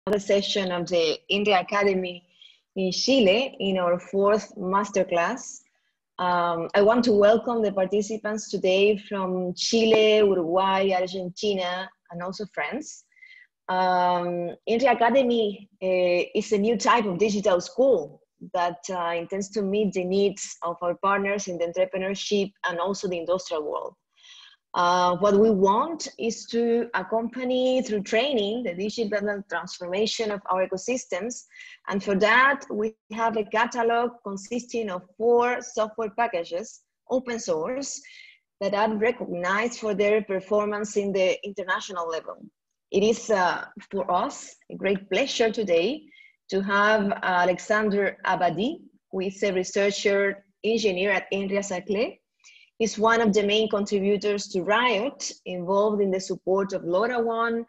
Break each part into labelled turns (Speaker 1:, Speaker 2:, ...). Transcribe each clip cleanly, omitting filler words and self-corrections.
Speaker 1: Another session of the India Academy in Chile in our fourth masterclass. I want to welcome the participants today from Chile, Uruguay, Argentina, and also France. India Academy is a new type of digital school that intends to meet the needs of our partners in the entrepreneurship and also the industrial world. What we want is to accompany through training the digital transformation of our ecosystems. And for that, we have a catalog consisting of 4 software packages, open source, that are recognized for their performance in the international level. It is for us a great pleasure today to have Alexandre Abadi, who is a researcher engineer at Inria Saclay. He's one of the main contributors to Riot, involved in the support of LoRaWAN,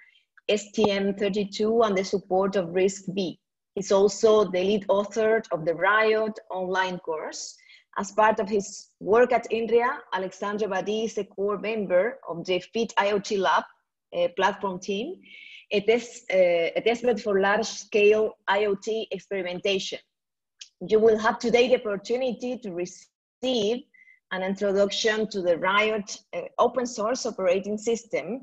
Speaker 1: STM32, and the support of RISC-V. He's also the lead author of the Riot online course. As part of his work at Inria, Alexandre Abadi is a core member of the FIT IoT Lab platform team, a testbed for large-scale IoT experimentation. You will have today the opportunity to receive an introduction to the Riot open source operating system.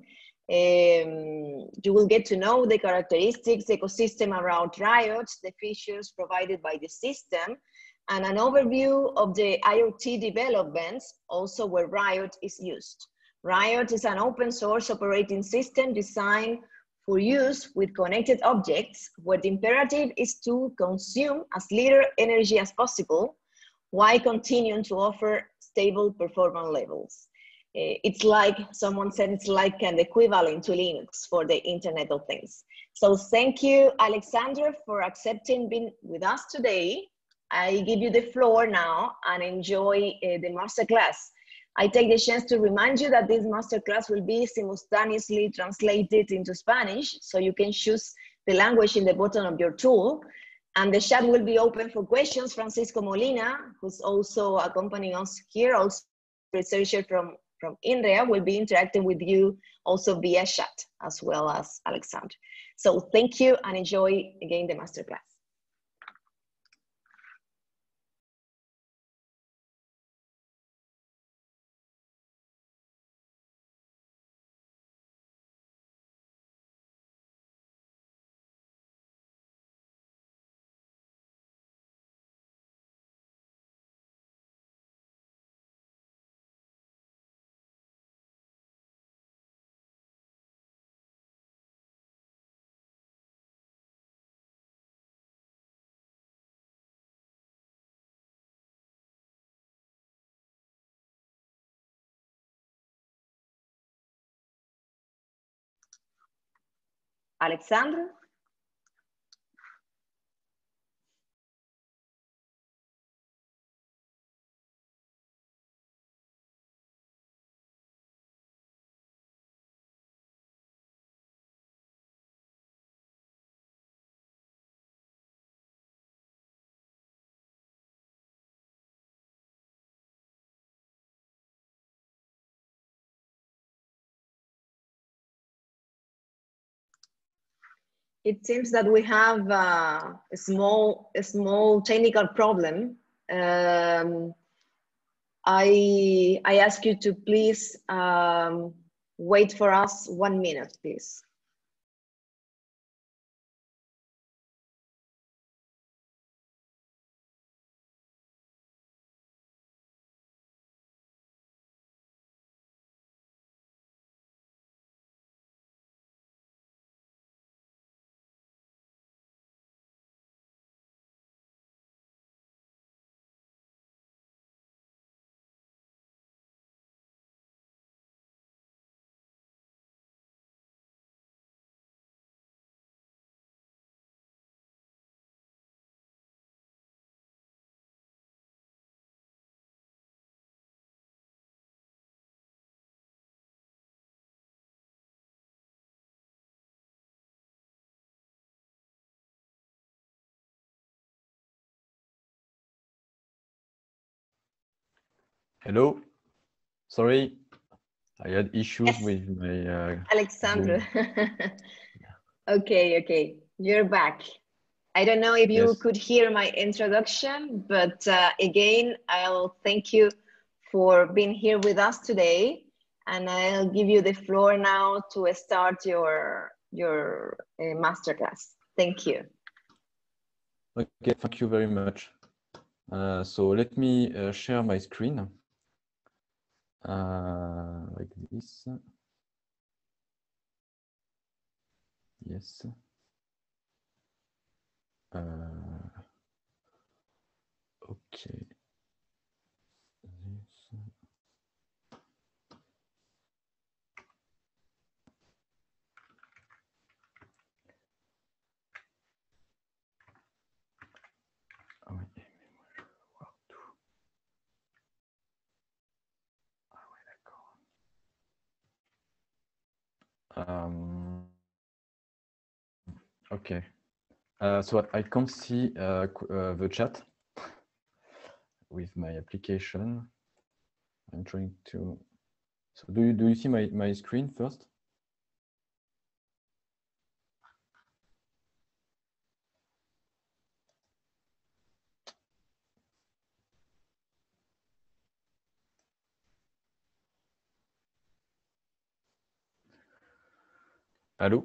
Speaker 1: You will get to know the characteristics, the ecosystem around Riot, the features provided by the system, and an overview of the IoT developments, also where Riot is used. Riot is an open source operating system designed for use with connected objects, where the imperative is to consume as little energy as possible, while continuing to offer stable performance levels. It's like, someone said, it's like an equivalent to Linux for the Internet of Things. So thank you, Alexandre, for accepting being with us today. I give you the floor now and enjoy the masterclass. I take the chance to remind you that this masterclass will be simultaneously translated into Spanish, so you can choose the language in the bottom of your tool. And the chat will be open for questions. Francisco Molina, who's also accompanying us here, also researcher from Inria, will be interacting with you also via chat, as well as Alexandre. So thank you and enjoy again the masterclass. Alexandre? It seems that we have a small technical problem. I ask you to please wait for us 1 minute, please.
Speaker 2: Hello. Sorry, I had issues with my
Speaker 1: Alexandre. Okay. You're back. I don't know if you
Speaker 2: Yes.
Speaker 1: could hear my introduction, but again, I'll thank you for being here with us today. And I'll give you the floor now to start your masterclass. Thank you.
Speaker 2: Okay, thank you very much. So let me share my screen like this. Yes. Okay. This. Ah oui, mais moi je veux voir tout. Ah ouais, d'accord. Okay. So I can't see the chat with my application. I'm trying to. So do you see my screen first? Hello?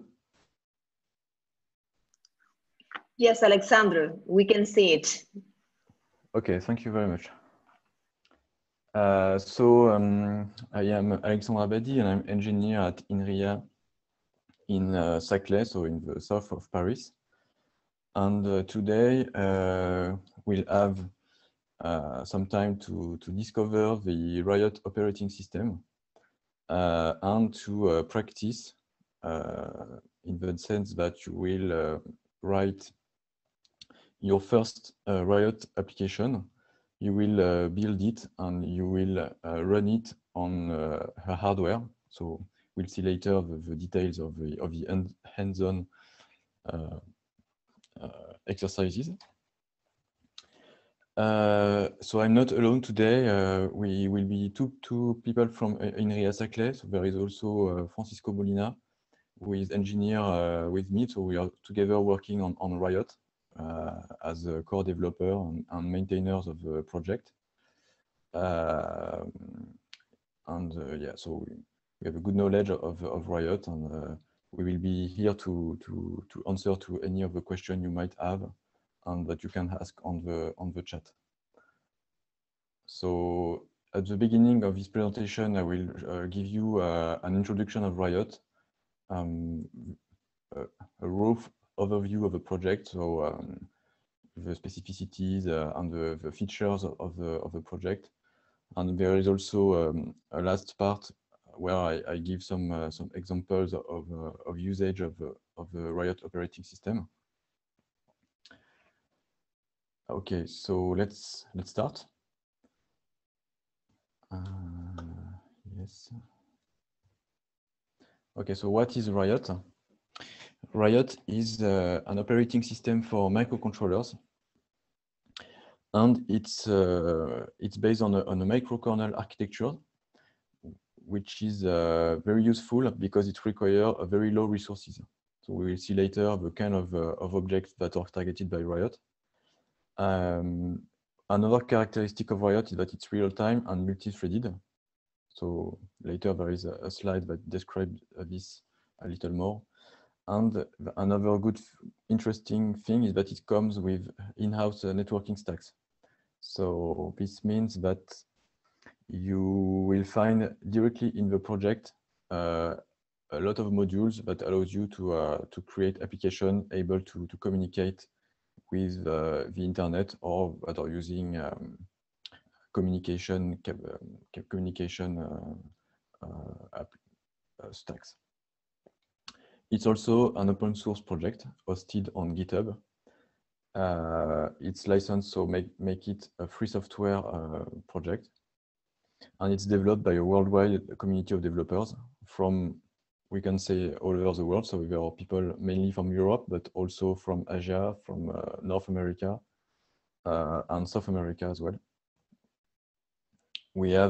Speaker 1: Yes, Alexandru, we can see it.
Speaker 2: Okay, thank you very much. I am Alexandre Abadi and I'm engineer at INRIA in Saclay, so in the south of Paris. And today we'll have some time to discover the Riot operating system and to practice in the sense that you will write your first Riot application. You will build it and you will run it on her hardware. So we'll see later the details of the hands-on exercises. So I'm not alone today. We will be two people from INRIA Saclay. So there is also Francisco Molina, who is engineer with me. So we are together working on Riot as a core developer and maintainers of the project. Yeah, so we have a good knowledge of Riot, and we will be here to answer to any of the questions you might have and that you can ask on the chat. So at the beginning of this presentation, I will give you an introduction of Riot, a rough overview of the project, so the specificities and the features of the project. And there is also a last part where I give some examples of usage of the Riot operating system. Okay, so let's start. Yes. Okay, so what is Riot? Riot is an operating system for microcontrollers, and it's based on a microkernel architecture, which is very useful because it requires a very low resources. So we will see later the kind of objects that are targeted by Riot. Another characteristic of Riot is that it's real-time and multi-threaded. So later there is a slide that describes this a little more. And another good, interesting thing is that it comes with in-house networking stacks. So this means that you will find directly in the project a lot of modules that allows you to create application able to communicate with the internet or that are using communication stacks. It's also an open source project hosted on GitHub. It's licensed, so make it a free software project. And it's developed by a worldwide community of developers from, we can say, all over the world. So there are people mainly from Europe, but also from Asia, from North America, and South America as well. We have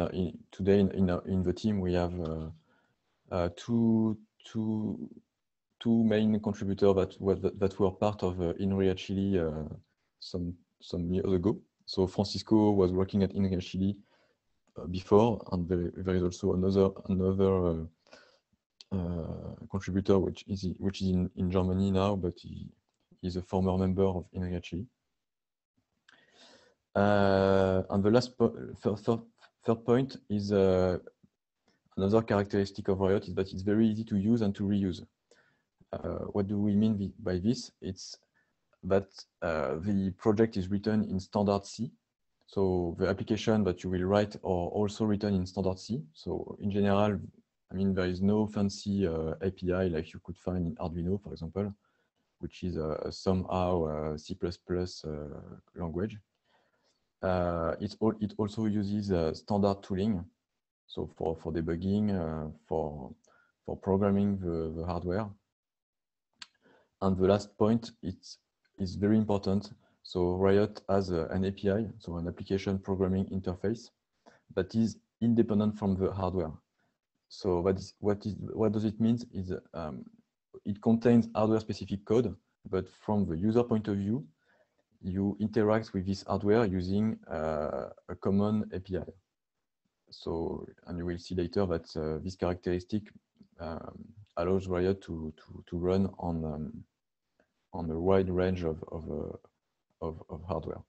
Speaker 2: today in the team we have two two main contributors that were part of INRIA Chile some years ago. So Francisco was working at INRIA Chile before, and there is also another contributor which is in Germany now, but he's a former member of INRIA Chile. And the last third point is another characteristic of Riot is that it's very easy to use and to reuse. What do we mean by this? It's that the project is written in standard C. So the application that you will write are also written in standard C. So in general, I mean, there is no fancy API like you could find in Arduino, for example, which is somehow C++ language. It also uses standard tooling. So for debugging, for programming the hardware. And the last point, it's very important. So Riot has an API, so an application programming interface that is independent from the hardware. So what does it mean? Is it contains hardware-specific code, but from the user point of view, you interact with this hardware using a common API. So, and you will see later that this characteristic allows Riot to run on a wide range of hardware.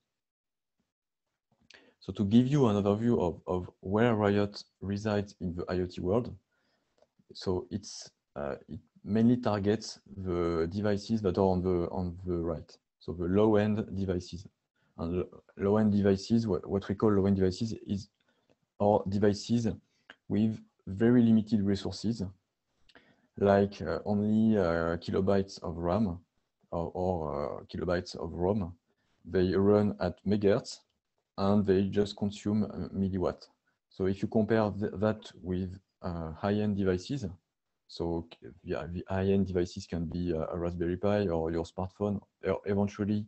Speaker 2: So to give you another view of where Riot resides in the IoT world, so it mainly targets the devices that are on the right, so the low-end devices. And low-end devices, what we call low-end devices are devices with very limited resources, like only kilobytes of RAM or kilobytes of ROM. They run at megahertz and they just consume milliwatt. So if you compare that with high-end devices, so yeah, the high-end devices can be a Raspberry Pi or your smartphone, or eventually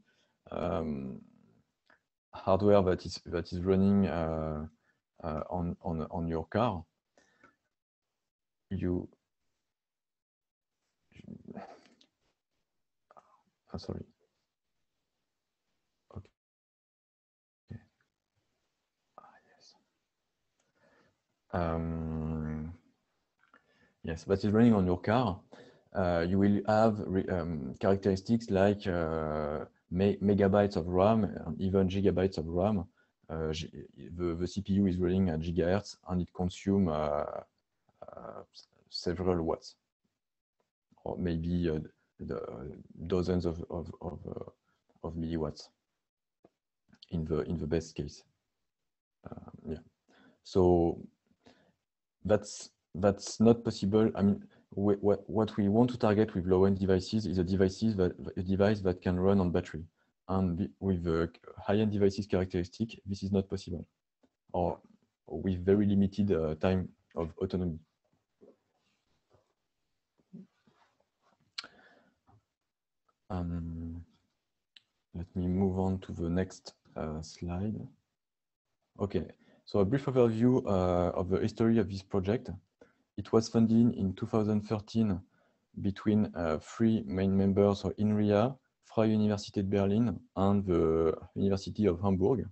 Speaker 2: hardware that is running on your car. Sorry. Okay. Yes. Yes, that is running on your car. You will have characteristics like megabytes of RAM and even gigabytes of RAM. The CPU is running at gigahertz and it consumes several watts, or maybe dozens of milliwatts in the best case. Yeah, so that's not possible. I mean, what we want to target with low-end devices is a device that can run on battery, and with the high-end devices characteristic, this is not possible, or with very limited time of autonomy. Let me move on to the next slide. Okay, so a brief overview of the history of this project. It was funded in 2013 between three main members, so INRIA, Freie Universität Berlin, and the University of Hamburg.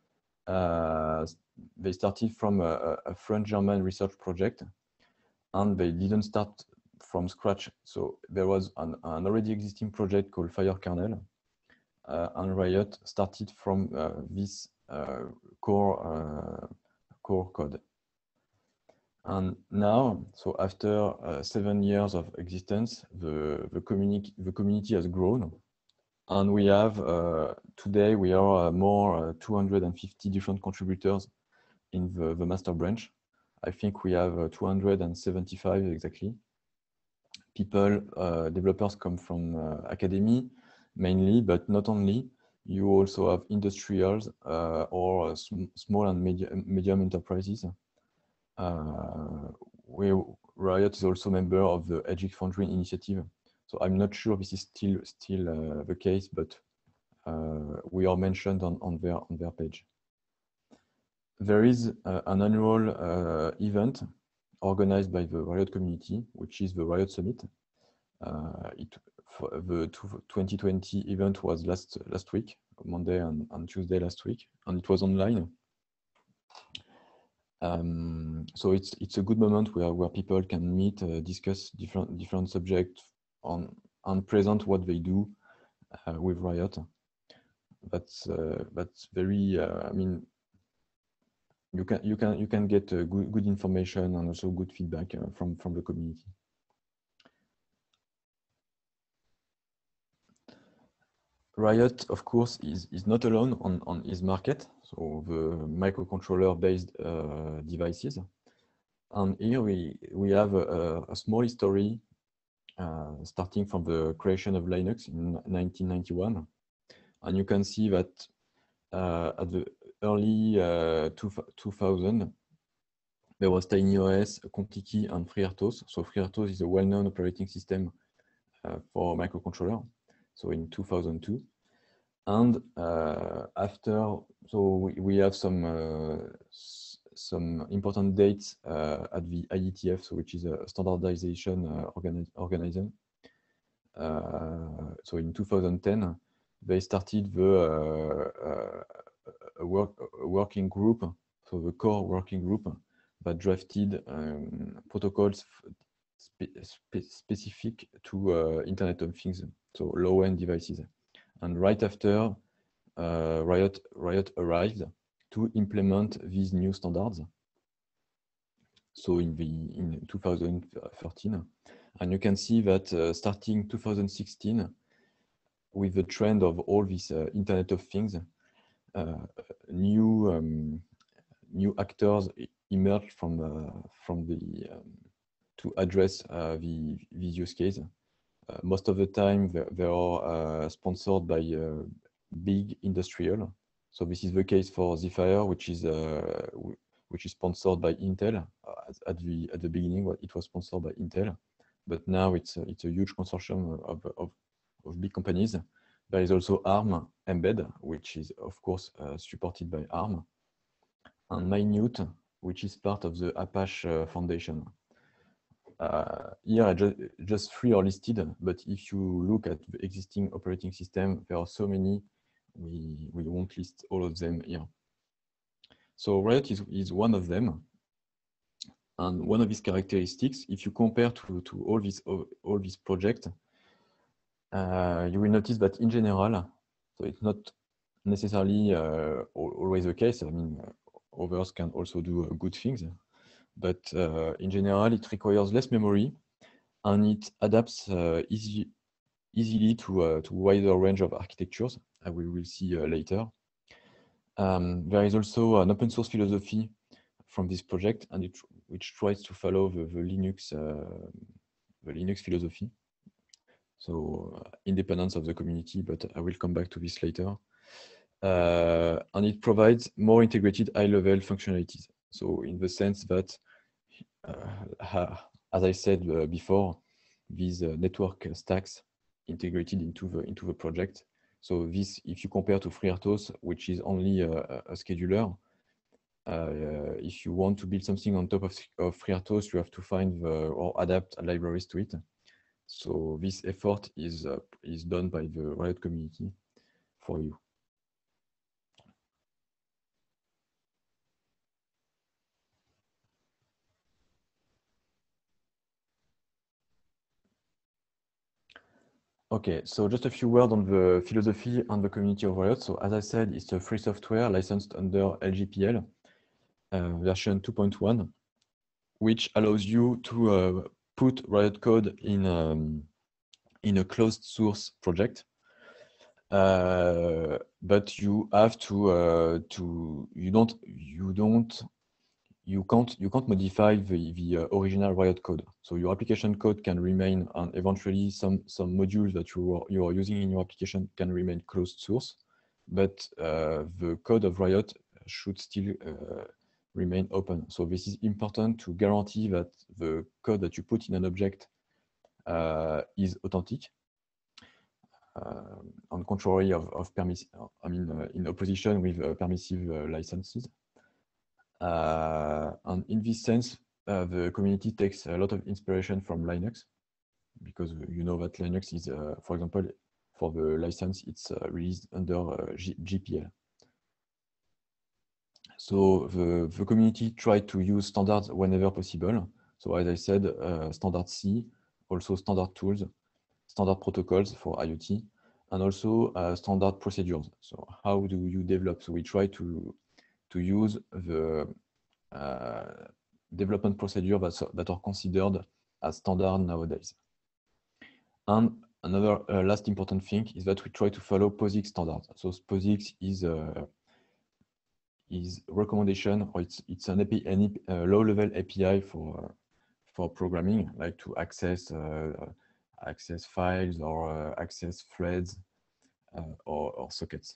Speaker 2: They started from a French-German research project, and they didn't start from scratch. So there was an already existing project called FireKernel, and Riot started from this core code. And now, so after 7 years of existence, the community has grown, and we have today we are more 250 different contributors in the master branch. I think we have 275 exactly. People, developers come from academy mainly, but not only. You also have industrials or small and medium enterprises. Riot is also a member of the EDGIC Foundry initiative. So I'm not sure this is still the case, but we are mentioned on their page. There is an annual event organized by the Riot community, which is the Riot Summit. The 2020 event was last week, Monday and Tuesday last week, and it was online. So it's a good moment where people can meet, discuss different subjects and present what they do with Riot. That's very. I mean, you can get good information and also good feedback from the community. Riot, of course, is not alone on its market, so the microcontroller-based devices. And here we have a small history starting from the creation of Linux in 1991. And you can see that at the early 2000, there was TinyOS, Contiki, and FreeRTOS. So FreeRTOS is a well-known operating system for microcontroller. So in 2002. And after, so we have some important dates at the IETF, so which is a standardization organism. So in 2010, they started the working group, so the core working group that drafted protocols specific to Internet of Things, so low-end devices. And right after, Riot arrived to implement these new standards. So in 2013, and you can see that starting 2016, with the trend of all this Internet of Things, new actors emerged from the to address these use case. Most of the time, they are sponsored by big industrial. So this is the case for Zephyr, which is sponsored by Intel. At the beginning, it was sponsored by Intel, but now it's a huge consortium of big companies. There is also ARM Mbed, which is of course supported by ARM, and Minute, which is part of the Apache Foundation. Here, just three are listed, but if you look at the existing operating system, there are so many, we won't list all of them here. So Riot is one of them. And one of its characteristics, if you compare to all these projects, you will notice that in general, so it's not necessarily always the case. I mean, others can also do good things. But in general, it requires less memory, and it adapts easily to a wider range of architectures. We will see later. There is also an open source philosophy from this project, and which tries to follow the Linux philosophy. So independence of the community, but I will come back to this later. And it provides more integrated high-level functionalities. So in the sense that, as I said before, these network stacks integrated into the project. So this, if you compare to FreeRTOS, which is only a scheduler, if you want to build something on top of FreeRTOS, you have to find or adapt libraries to it. So this effort is done by the Riot community for you. Okay, so just a few words on the philosophy and the community of Riot. So as I said, it's a free software licensed under LGPL version 2.1, which allows you to put Riot code in a closed source project. But you have you can't modify the original Riot code. So your application code can remain, and eventually some modules that you are using in your application can remain closed source, but the code of Riot should still remain open. So this is important to guarantee that the code that you put in an object is authentic, on contrary of in opposition with permissive licenses. And in this sense, the community takes a lot of inspiration from Linux. because you know that Linux is, for example, for the license, it's released under GPL. So the community tried to use standards whenever possible. So as I said, standard C, also standard tools, standard protocols for IoT, and also standard procedures. So how do you develop? So we try to use the development procedure that are considered as standard nowadays. And another last important thing is that we try to follow POSIX standards. So POSIX is recommendation, or it's an low-level API for programming, like to access access files or access threads or sockets.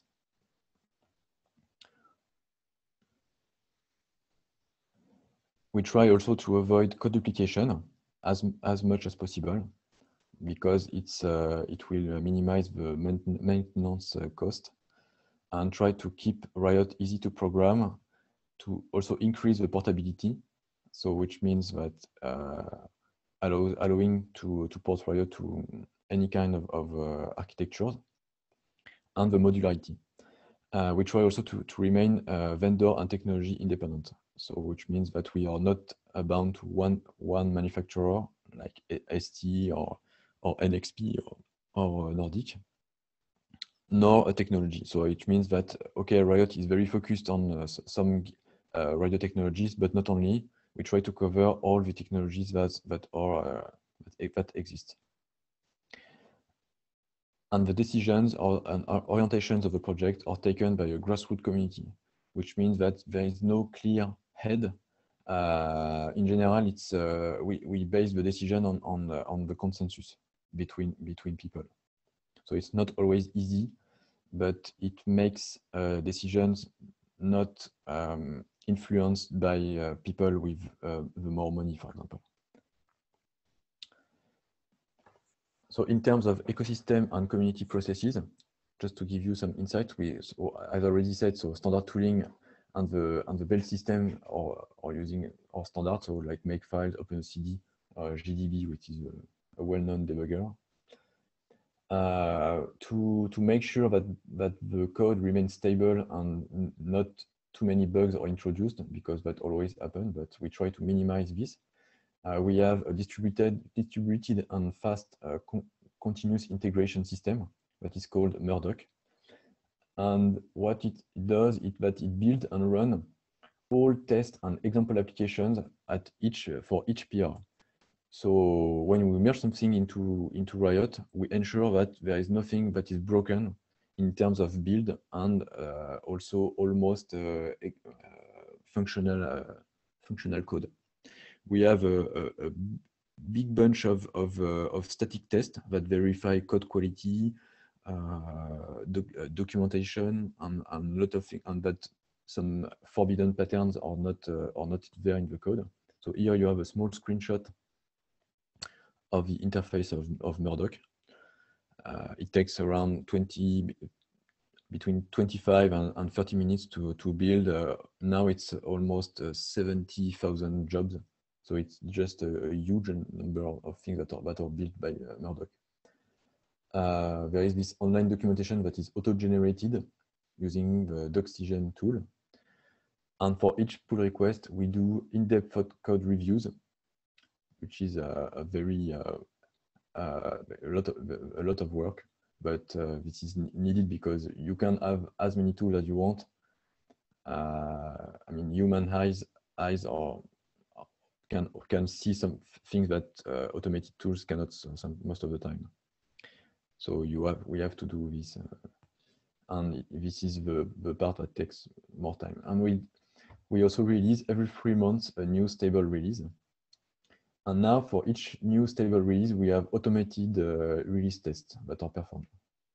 Speaker 2: We try also to avoid code duplication as much as possible, because it will minimize the maintenance cost, and try to keep Riot easy to program, to also increase the portability. So which means that allowing to port Riot to any kind of architectures, and the modularity. We try also to remain vendor and technology independent. So which means that we are not bound to one manufacturer like ST or NXP or Nordic, nor a technology. So it means that, okay, Riot is very focused on some radio technologies, but not only. We try to cover all the technologies that exist. And the decisions and orientations of the project are taken by a grassroots community, which means that there is no clear head. In general, it's we base the decision on the consensus between people. So it's not always easy, but it makes decisions not influenced by people with the more money, for example. So in terms of ecosystem and community processes, just to give you some insight, as I already said, so standard tooling and the build system are using our standards, so like Makefile, OpenCD, GDB, which is a well-known debugger. To make sure that the code remains stable and not too many bugs are introduced, because that always happens, but we try to minimize this. We have a distributed and fast continuous integration system that is called Murdoch. And what it does is that it builds and runs all test and example applications for each PR. So when we merge something into Riot, we ensure that there is nothing that is broken in terms of build, and also almost functional code. We have a big bunch of static tests that verify code quality, documentation, and a lot of things, and that some forbidden patterns are not there in the code. So here you have a small screenshot of the interface of Murdoch. It takes around between 25 and 30 minutes to build. Now it's almost 70,000 jobs. So it's just a huge number of things that are built by Murdoch. There is this online documentation that is auto-generated using the Doxygen tool. And for each pull request, we do in-depth code reviews, which is a lot of work, but this is needed because you can have as many tools as you want. I mean, human eyes can see some things that automated tools cannot most of the time. So we have to do this, and this is the part that takes more time. And we also release every 3 months a new stable release. And now for each new stable release, we have automated release tests that are performed.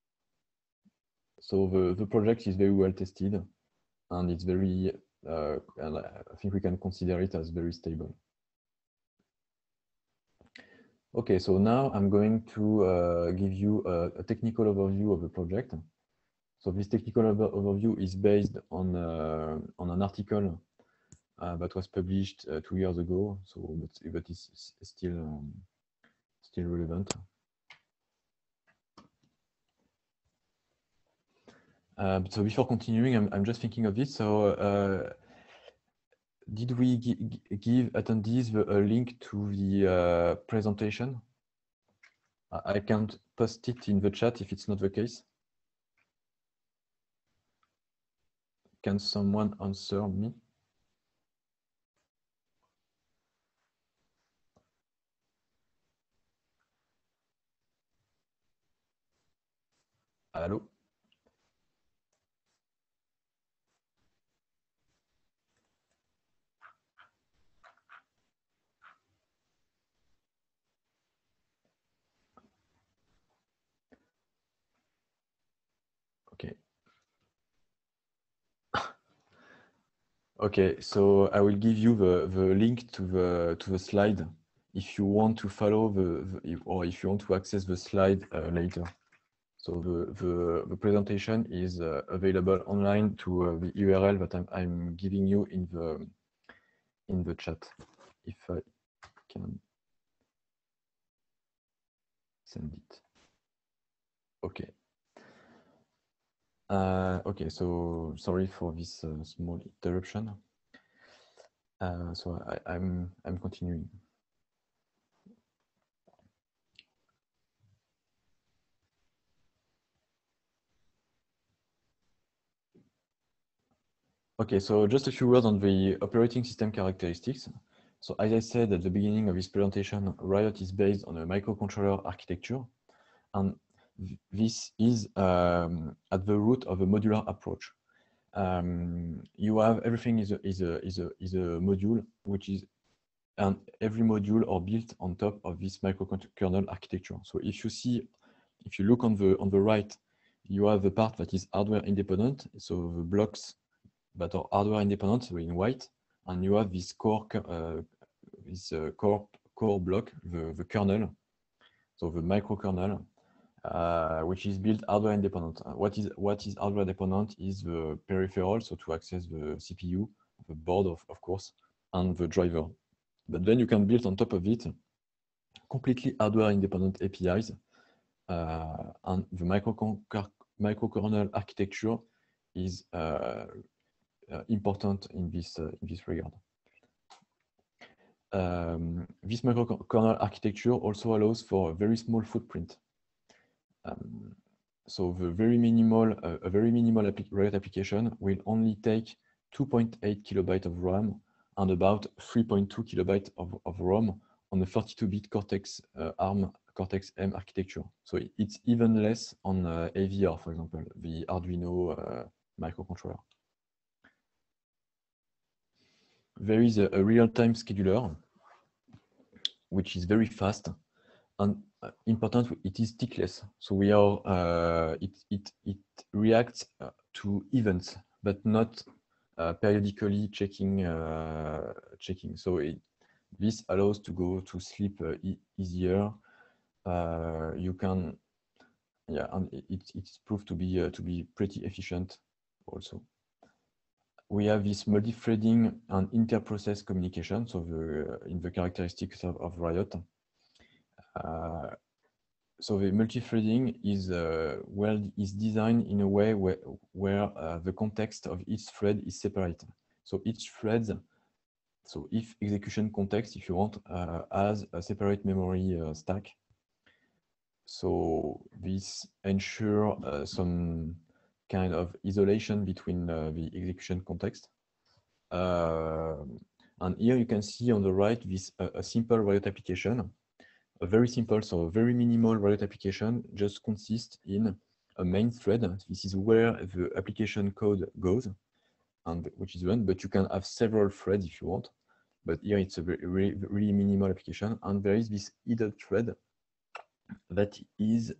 Speaker 2: So the project is very well tested, and it's very, and I think we can consider it as very stable. Okay, so now I'm going to give you a technical overview of the project. So this technical overview is based on an article that was published 2 years ago. So, but it is still still relevant. So before continuing, I'm just thinking of this. So did we give attendees a link to the presentation? I can't post it in the chat if it's not the case. Can someone answer me? Hello? Okay. Okay, so I will give you the link to the slide if you want to follow or if you want to access the slide later. So the presentation is available online to the URL that I'm giving you in the chat. If I can send it. Okay. Okay, so sorry for this small interruption. So I'm continuing. Okay, so just a few words on the operating system characteristics. So as I said at the beginning of this presentation, Riot is based on a microcontroller architecture, and this is at the root of a modular approach. You have everything is a module, which is, and every module are built on top of this microkernel architecture. So if you look on the right, you have the part that is hardware independent. So the blocks that are hardware independent, so in white, and you have this core block, the kernel, so the microkernel, which is built hardware independent. What is hardware dependent is the peripheral, so to access the CPU, the board of course, and the driver. But then you can build on top of it completely hardware independent APIs, and the microkernel architecture is important in this regard. This microkernel architecture also allows for a very small footprint. So a very minimal Riot application will only take 2.8 kilobytes of RAM and about 3.2 kilobytes of ROM on the 32-bit Cortex ARM Cortex-M architecture. So it's even less on AVR, for example, the Arduino microcontroller. There is a real-time scheduler, which is very fast, and important, it is tickless. So we are it reacts to events, but not periodically checking. So this allows to go to sleep easier. You can, yeah, and it's proved to be pretty efficient also. We have this multi-threading and inter-process communication, so in the characteristics of Riot. So the multi-threading is designed in a way where the context of each thread is separate. So each thread, so if execution context, if you want, has a separate memory stack. So this ensures some kind of isolation between the execution context. And here you can see on the right this a simple Riot application, a very simple, so a very minimal Riot application just consists in a main thread. This is where the application code goes, and which is run. But you can have several threads if you want. But here it's a really minimal application, and there is this idle thread that is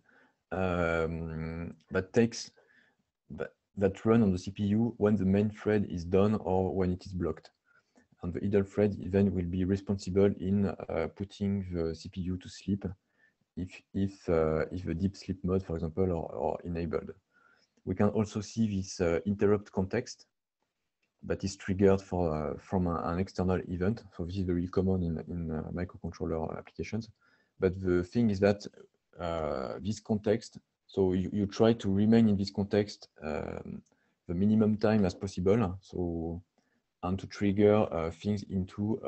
Speaker 2: that run on the CPU when the main thread is done or when it is blocked. And the idle thread then will be responsible in putting the CPU to sleep if the deep sleep mode, for example, are enabled. We can also see this interrupt context that is triggered from an external event. So this is very common in microcontroller applications, But the thing is that this context, so you try to remain in this context the minimum time as possible. So, and to trigger things into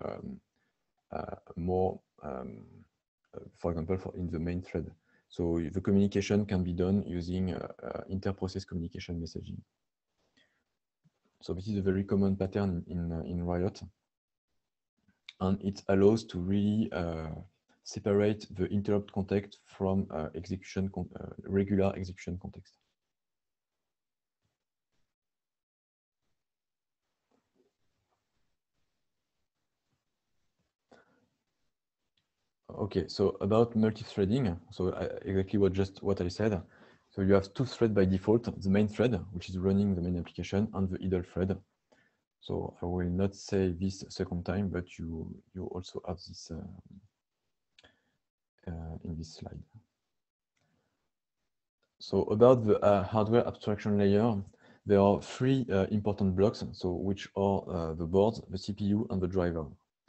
Speaker 2: more, for example, in the main thread. So the communication can be done using inter-process communication messaging. So this is a very common pattern in Riot. And it allows to really separate the interrupt context from regular execution context. Okay, so about multi-threading, so exactly what I said. So you have two threads by default, the main thread, which is running the main application, and the idle thread. So I will not say this a second time, but you also have this in this slide. So about the hardware abstraction layer, there are three important blocks, so which are the board, the CPU, and the driver.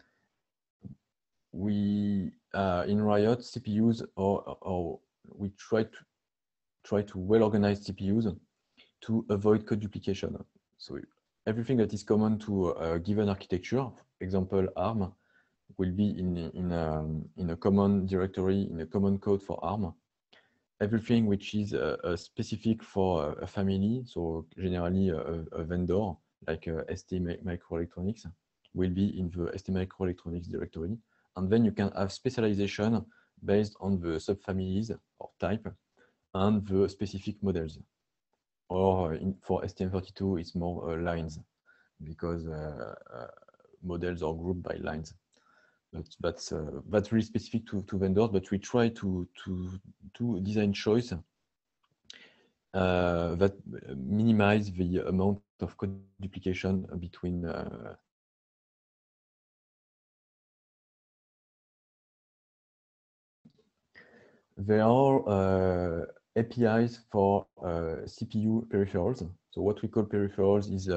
Speaker 2: We in Riot, CPUs we try to well organize CPUs to avoid code duplication. So everything that is common to a given architecture, example ARM, will be in a common directory, in a common code for ARM. Everything which is specific for a family, so generally a vendor like ST Microelectronics, will be in the ST Microelectronics directory. And then you can have specialization based on the subfamilies or type and the specific models. Or for STM32, it's more lines because models are grouped by lines. That's really specific to vendors, but we try to design choice that minimize the amount of code duplication between there are APIs for CPU peripherals. So what we call peripherals is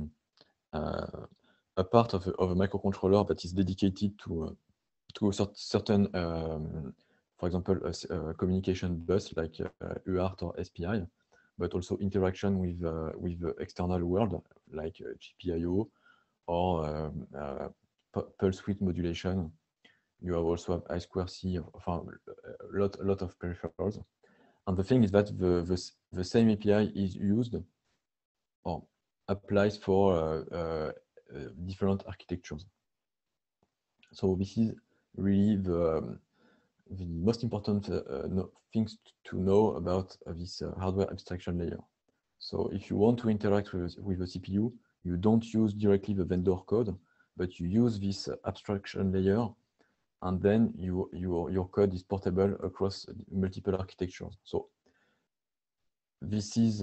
Speaker 2: a part of a microcontroller that is dedicated to a certain, for example, a communication bus like UART or SPI, but also interaction with the external world like GPIO or pulse width modulation. You have also I2C, a lot of peripherals. And the thing is that the same API is used or applies for different architectures. So this is really the most important things to know about this hardware abstraction layer. So if you want to interact with the CPU, you don't use directly the vendor code, but you use this abstraction layer, and then your code is portable across multiple architectures. So this is,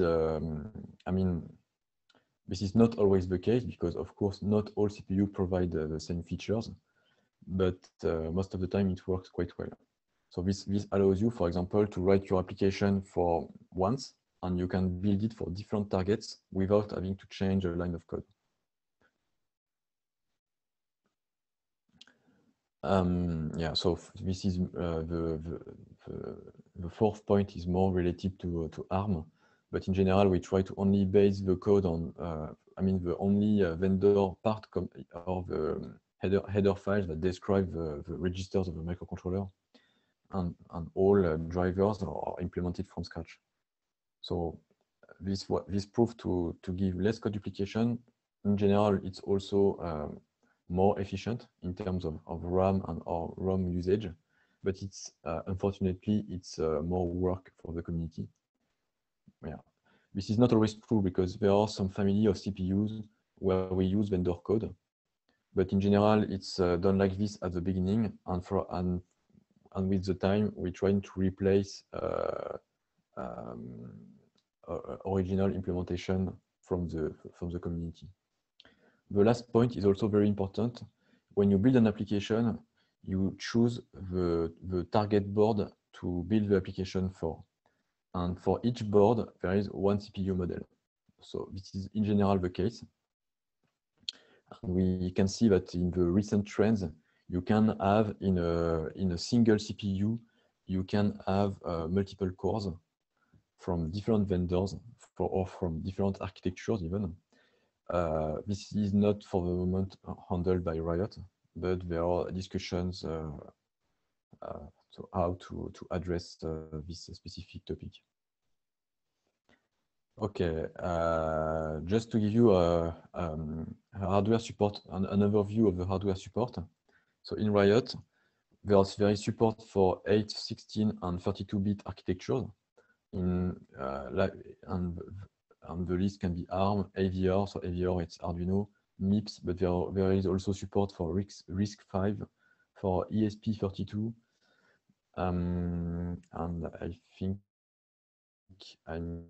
Speaker 2: this is not always the case because, of course, not all CPU provide the same features, but most of the time it works quite well. So this allows you, for example, to write your application for once, and you can build it for different targets without having to change a line of code. Yeah, so this is the fourth point is more related to ARM, but in general, we try to only base the code on, the only vendor part of the header files that describe the registers of the microcontroller, and all drivers are implemented from scratch. So this proved to give less code duplication. In general, it's also more efficient in terms of RAM and or ROM usage, but it's unfortunately it's more work for the community. Yeah, this is not always true because there are some family of CPUs where we use vendor code, but in general it's done like this at the beginning, and with the time we're trying to replace original implementation from the community. The last point is also very important. When you build an application, you choose the target board to build the application for. And for each board, there is one CPU model. So this is in general the case. And we can see that in the recent trends, you can have in a single CPU, you can have multiple cores from different vendors or from different architectures even. This is not for the moment handled by Riot, but there are discussions so how to address this specific topic. Okay, just to give you hardware support, an overview of the hardware support. So in Riot, there is support for 8, 16, and 32-bit architectures. And the list can be ARM, AVR, so AVR it's Arduino, MIPS, but there is also support for RISC-V, for ESP32, and I think I'm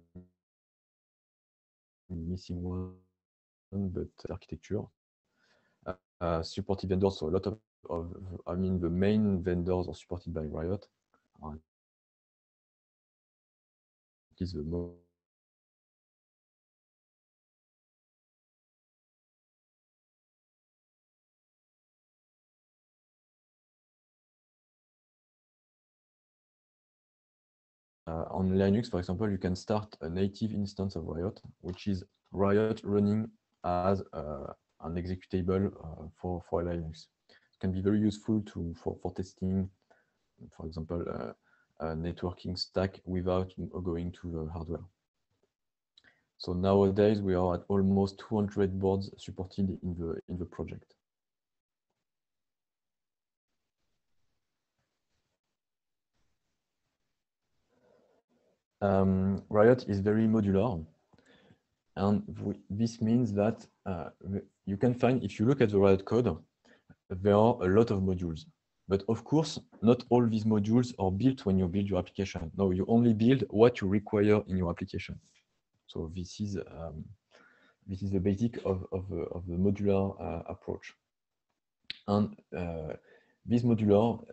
Speaker 2: missing one, but architecture. Supported vendors, so a lot of I mean, the main vendors are supported by Riot. It is the most on Linux, for example, you can start a native instance of Riot, which is Riot running as an executable for Linux. It can be very useful for testing, for example, a networking stack without going to the hardware. So nowadays we are at almost 200 boards supported in the project. Riot is very modular, and this means that you can find, if you look at the Riot code, there are a lot of modules. But of course, not all these modules are built when you build your application. No, you only build what you require in your application. So this is the basic of the modular approach. And this module,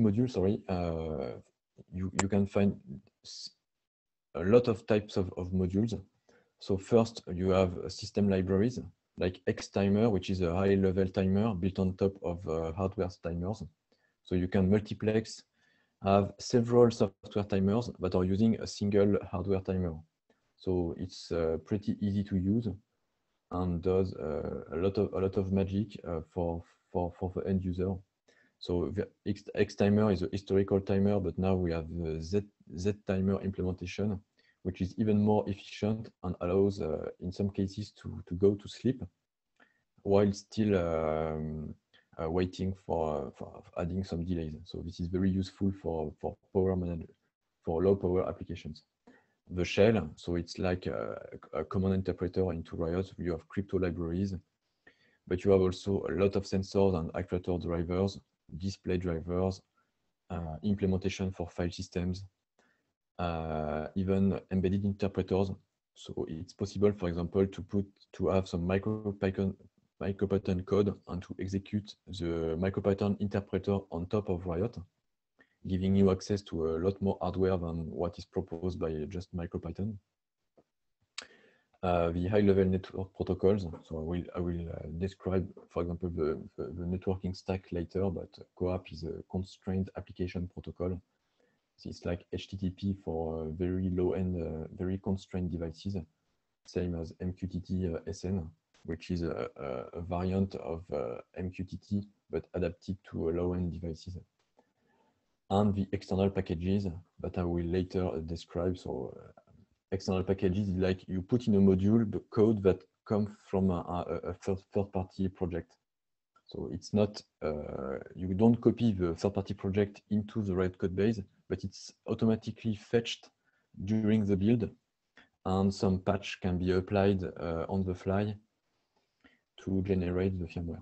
Speaker 2: you can find a lot of types of modules. So first, you have system libraries like XTimer, which is a high-level timer built on top of hardware timers. So you can multiplex, have several software timers that are using a single hardware timer. So it's pretty easy to use and does a lot of magic for the end user. So the XTimer is a historical timer, but now we have the Z-timer implementation, which is even more efficient and allows, in some cases, to go to sleep while still waiting for adding some delays. So this is very useful for power manager, for low power applications. The shell, so it's like a command interpreter into Riot. You have crypto libraries, but you have also a lot of sensors and actuator drivers, display drivers, implementation for file systems, even embedded interpreters. So it's possible, for example, to have some MicroPython code and to execute the MicroPython interpreter on top of Riot, giving you access to a lot more hardware than what is proposed by just MicroPython. The high-level network protocols. So I will describe, for example, the networking stack later, but CoAP is a constrained application protocol. So it's like HTTP for very low-end, very constrained devices, same as MQTT SN, which is a variant of MQTT, but adapted to low-end devices. And the external packages that I will later describe. So external packages is like you put in a module the code that comes from a third-party project. So it's not, you don't copy the third-party project into the Riot code base, but it's automatically fetched during the build, and some patch can be applied on the fly to generate the firmware.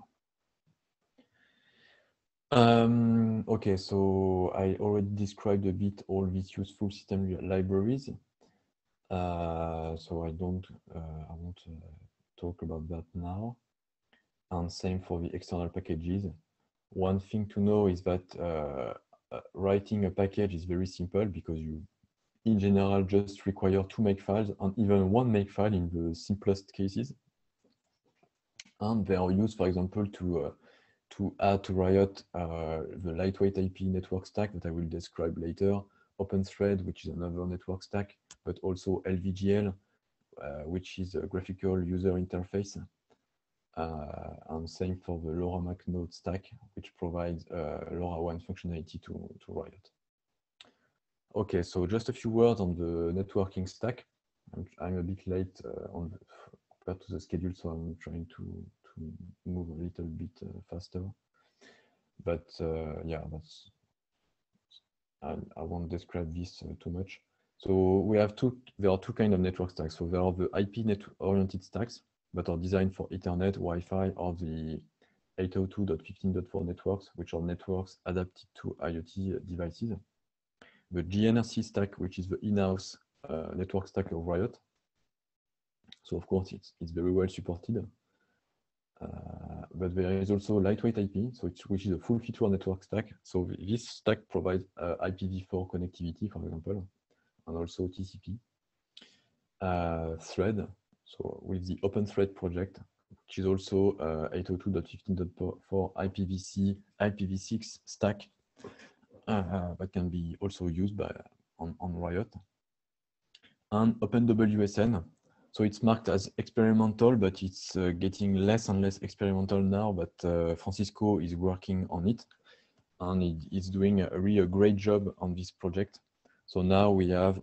Speaker 2: Okay, so I already described a bit all these useful system libraries. So I won't talk about that now. And same for the external packages. One thing to know is that writing a package is very simple because you, in general, just require 2 makefiles and even 1 makefile in the simplest cases. And they are used, for example, to to add to Riot the lightweight IP network stack that I will describe later, OpenThread, which is another network stack, but also LVGL, which is a graphical user interface. And same for the LoRaWAN node stack, which provides LoRaWAN functionality to Riot. Okay, so just a few words on the networking stack. I'm a bit late compared to the schedule, so I'm trying to move a little bit faster. But yeah, I won't describe this too much. So there are two kinds of network stacks. So there are the IP-oriented stacks that are designed for Ethernet, Wi-Fi, or the 802.15.4 networks, which are networks adapted to IoT devices. The GNRC stack, which is the in-house network stack of Riot. So of course, it's very well supported. But there is also lightweight IP, so which is a full feature network stack. So this stack provides IPv4 connectivity, for example, and also TCP. Thread, so with the OpenThread project, which is also 802.15.4 IPv6 stack that can be also used on Riot. And OpenWSN, so it's marked as experimental, but it's getting less and less experimental now, but Francisco is working on it, and he's doing a really great job on this project. So now we have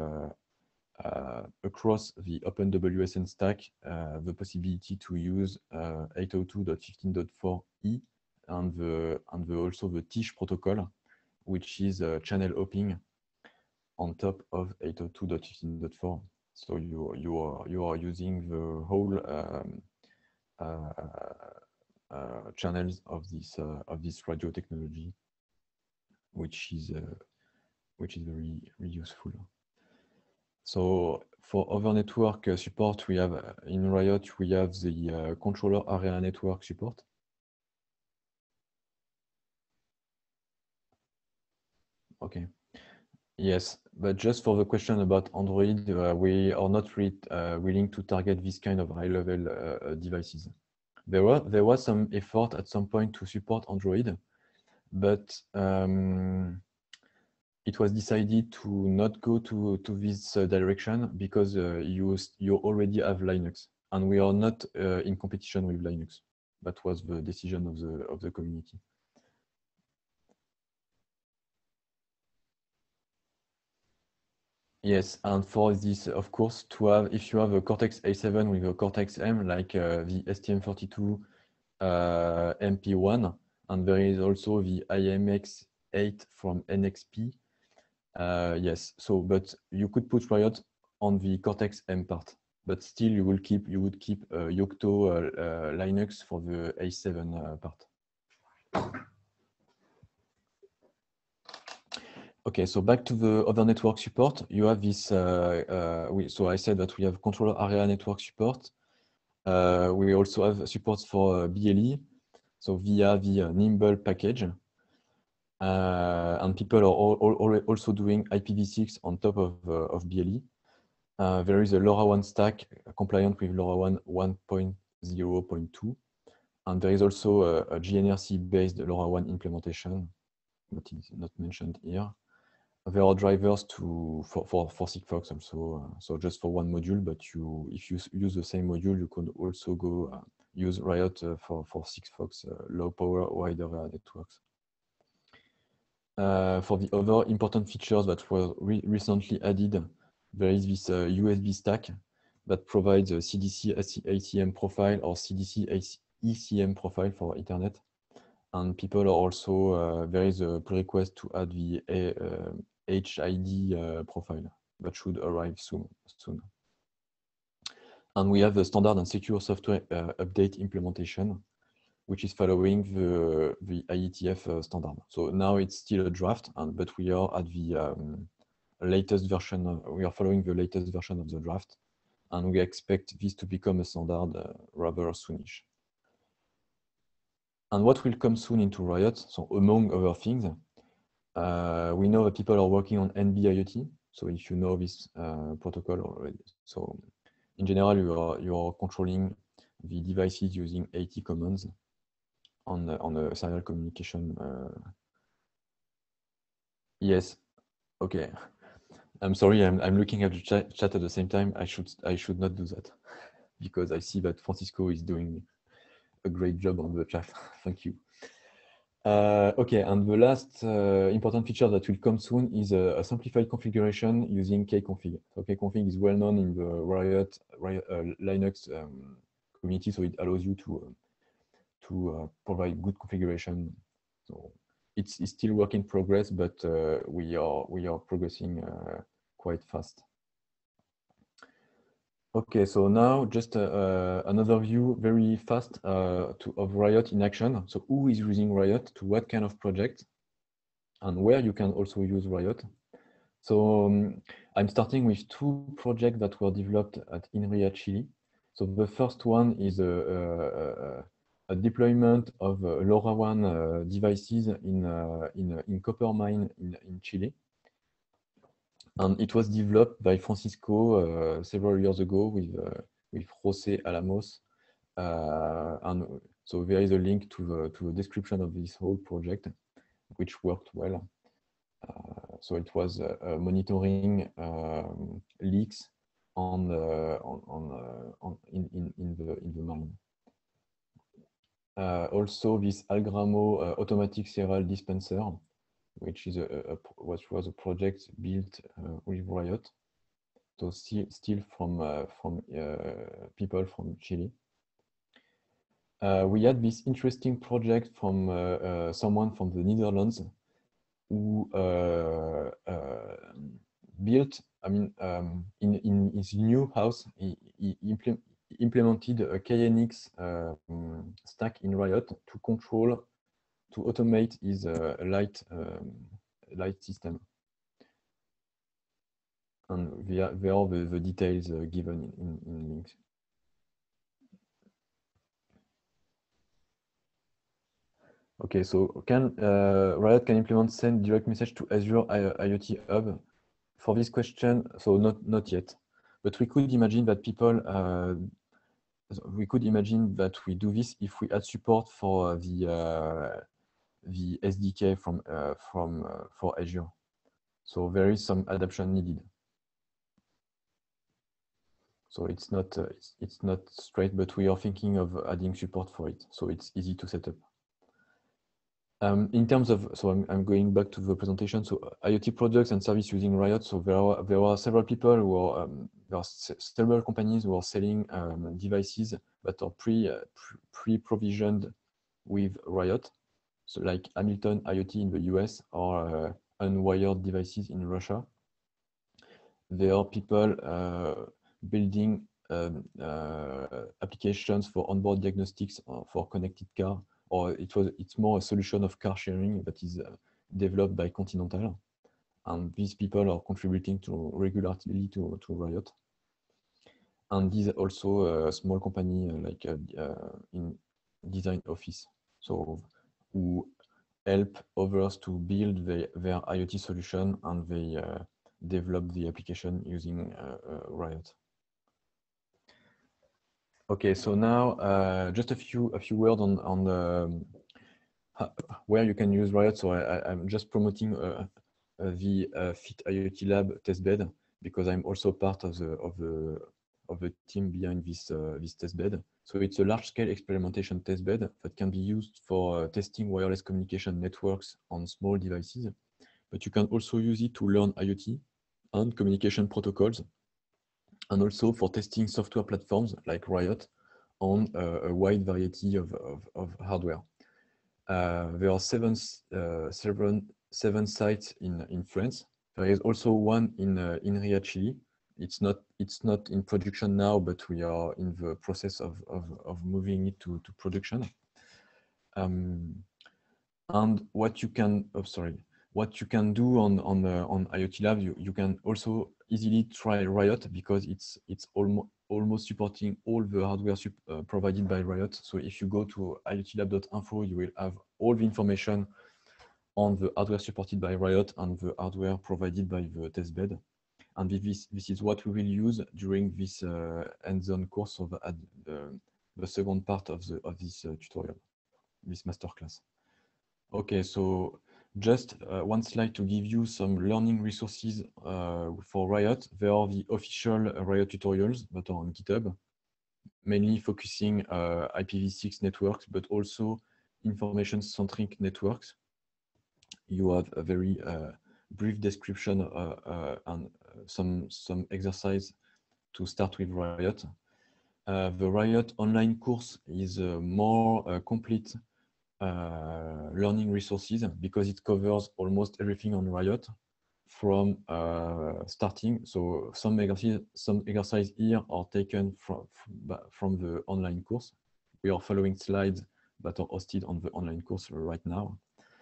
Speaker 2: across the OpenWSN stack the possibility to use 802.15.4e and also the TISH protocol, which is channel hopping on top of 802.15.4. So you are using the whole channels of this radio technology, which is very useful. So for other network support, we have in Riot we have the controller area network support. Okay. Yes, but just for the question about Android, we are not really willing to target this kind of high-level devices. There was some effort at some point to support Android, but it was decided to not go to this direction because you already have Linux, and we are not in competition with Linux. That was the decision of the community. Yes, and for this, of course, to have, if you have a Cortex-A7 with a Cortex-M, like the STM32 MP1, and there is also the IMX8 from NXP. Yes, so but you could put Riot on the Cortex-M part, but still you would keep Yocto Linux for the A7 part. Okay, so back to the other network support, you have this, so I said that we have controller area network support. We also have support for BLE, so via the Nimble package. And people are also doing IPv6 on top of BLE. There is a LoRaWAN stack compliant with LoRaWAN 1.0.2. And there is also a GNRC-based LoRaWAN implementation, but it's not mentioned here. There are drivers for Sigfox also, so just for one module, but if you use the same module, you can also go use Riot for Sigfox low power wide area networks. For the other important features that were recently added, there is this USB stack that provides a CDC ACM profile or CDC ECM profile for Ethernet. And people are also, there is a pull request to add the HID profile that should arrive soon. And we have the standard and secure software update implementation, which is following the IETF standard. So now it's still a draft, but we are at the latest version. We are following the latest version of the draft, and we expect this to become a standard rather soonish. And what will come soon into Riot? So among other things, we know that people are working on NB-IoT. So if you know this protocol already, so in general, you are controlling the devices using AT commands. on the serial communication. Yes, okay. I'm sorry, I'm looking at the chat at the same time. I should not do that because I see that Francisco is doing a great job on the chat. Thank you. Okay, and the last important feature that will come soon is a simplified configuration using kconfig. So kconfig is well known in the Riot Linux community, so it allows you to provide good configuration. So it's still work in progress, but we are progressing quite fast. Okay, so now just another view very fast of Riot in action. So who is using Riot to what kind of project and where you can also use Riot. So I'm starting with two projects that were developed at INRIA Chile. So the first one is a deployment of LoRaWAN devices in copper mine in Chile. And it was developed by Francisco several years ago with José Alamos. And so there is a link to the description of this whole project, which worked well. So it was monitoring leaks in the mine. Also, this Algramo automatic serial dispenser, which is was a project built with Riot, so still from people from Chile. We had this interesting project from someone from the Netherlands who built, in his new house, he implemented a KNX stack in Riot to automate his light system. And there are the details given in links. Okay, so Riot can implement send direct message to Azure IoT Hub? For this question, so not yet, but we could imagine that we do this if we add support for the SDK for Azure. So there is some adaptation needed. So it's not straight, but we are thinking of adding support for it, so it's easy to set up. In terms of, so I'm going back to the presentation. So IoT products and service using Riot. So there are several people who are, there are several companies who are selling devices that are pre-provisioned with Riot. So like Hamilton IoT in the US or Unwired devices in Russia. There are people building applications for onboard diagnostics for connected car. Or it's more a solution of car sharing that is developed by Continental, and these people are contributing regularly to Riot. And these are also a small company like in Design Office, so who help others to build their IoT solution, and they develop the application using Riot. Okay, so now just a few words on where you can use Riot. So I'm just promoting the Fit IoT Lab testbed, because I'm also part of the team behind this testbed. So it's a large-scale experimentation testbed that can be used for testing wireless communication networks on small devices, but you can also use it to learn IoT and communication protocols, and also for testing software platforms like Riot on a wide variety of hardware. There are seven sites in France. There is also one in INRIA Chile. It's not in production now, but we are in the process of moving it to production. And what you can do on IoT Lab, you can also easily try Riot, because it's almost supporting all the hardware provided by Riot. So if you go to iotlab.info, you will have all the information on the hardware supported by Riot and the hardware provided by the testbed. And this is what we will use during this hands-on course of the second part of this tutorial. this masterclass. Okay, so just one slide to give you some learning resources for Riot. There are the official Riot tutorials that are on GitHub, mainly focusing IPv6 networks, but also information-centric networks. You have a very brief description and some exercise to start with Riot. The Riot online course is more complete learning resources because it covers almost everything on Riot from starting. So some exercise here are taken from the online course. We are following slides that are hosted on the online course right now.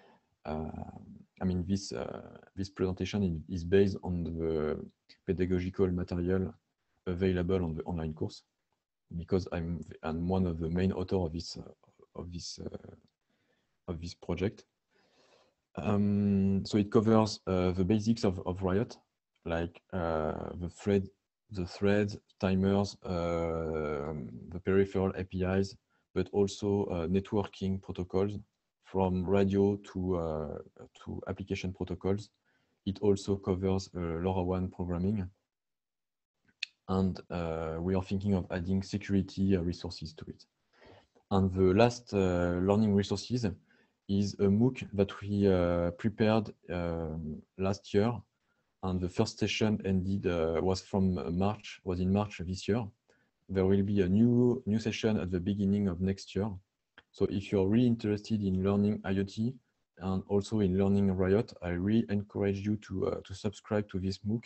Speaker 2: I mean, this presentation is based on the pedagogical material available on the online course, because I'm one of the main authors of this project. So it covers the basics of Riot, like the threads, timers, the peripheral APIs, but also networking protocols from radio to application protocols. It also covers LoRaWAN programming. And we are thinking of adding security resources to it. And the last learning resources is a MOOC that we prepared last year. And the first session ended was in March this year. There will be a new session at the beginning of next year. So if you're really interested in learning IoT and also in learning Riot, I really encourage you to subscribe to this MOOC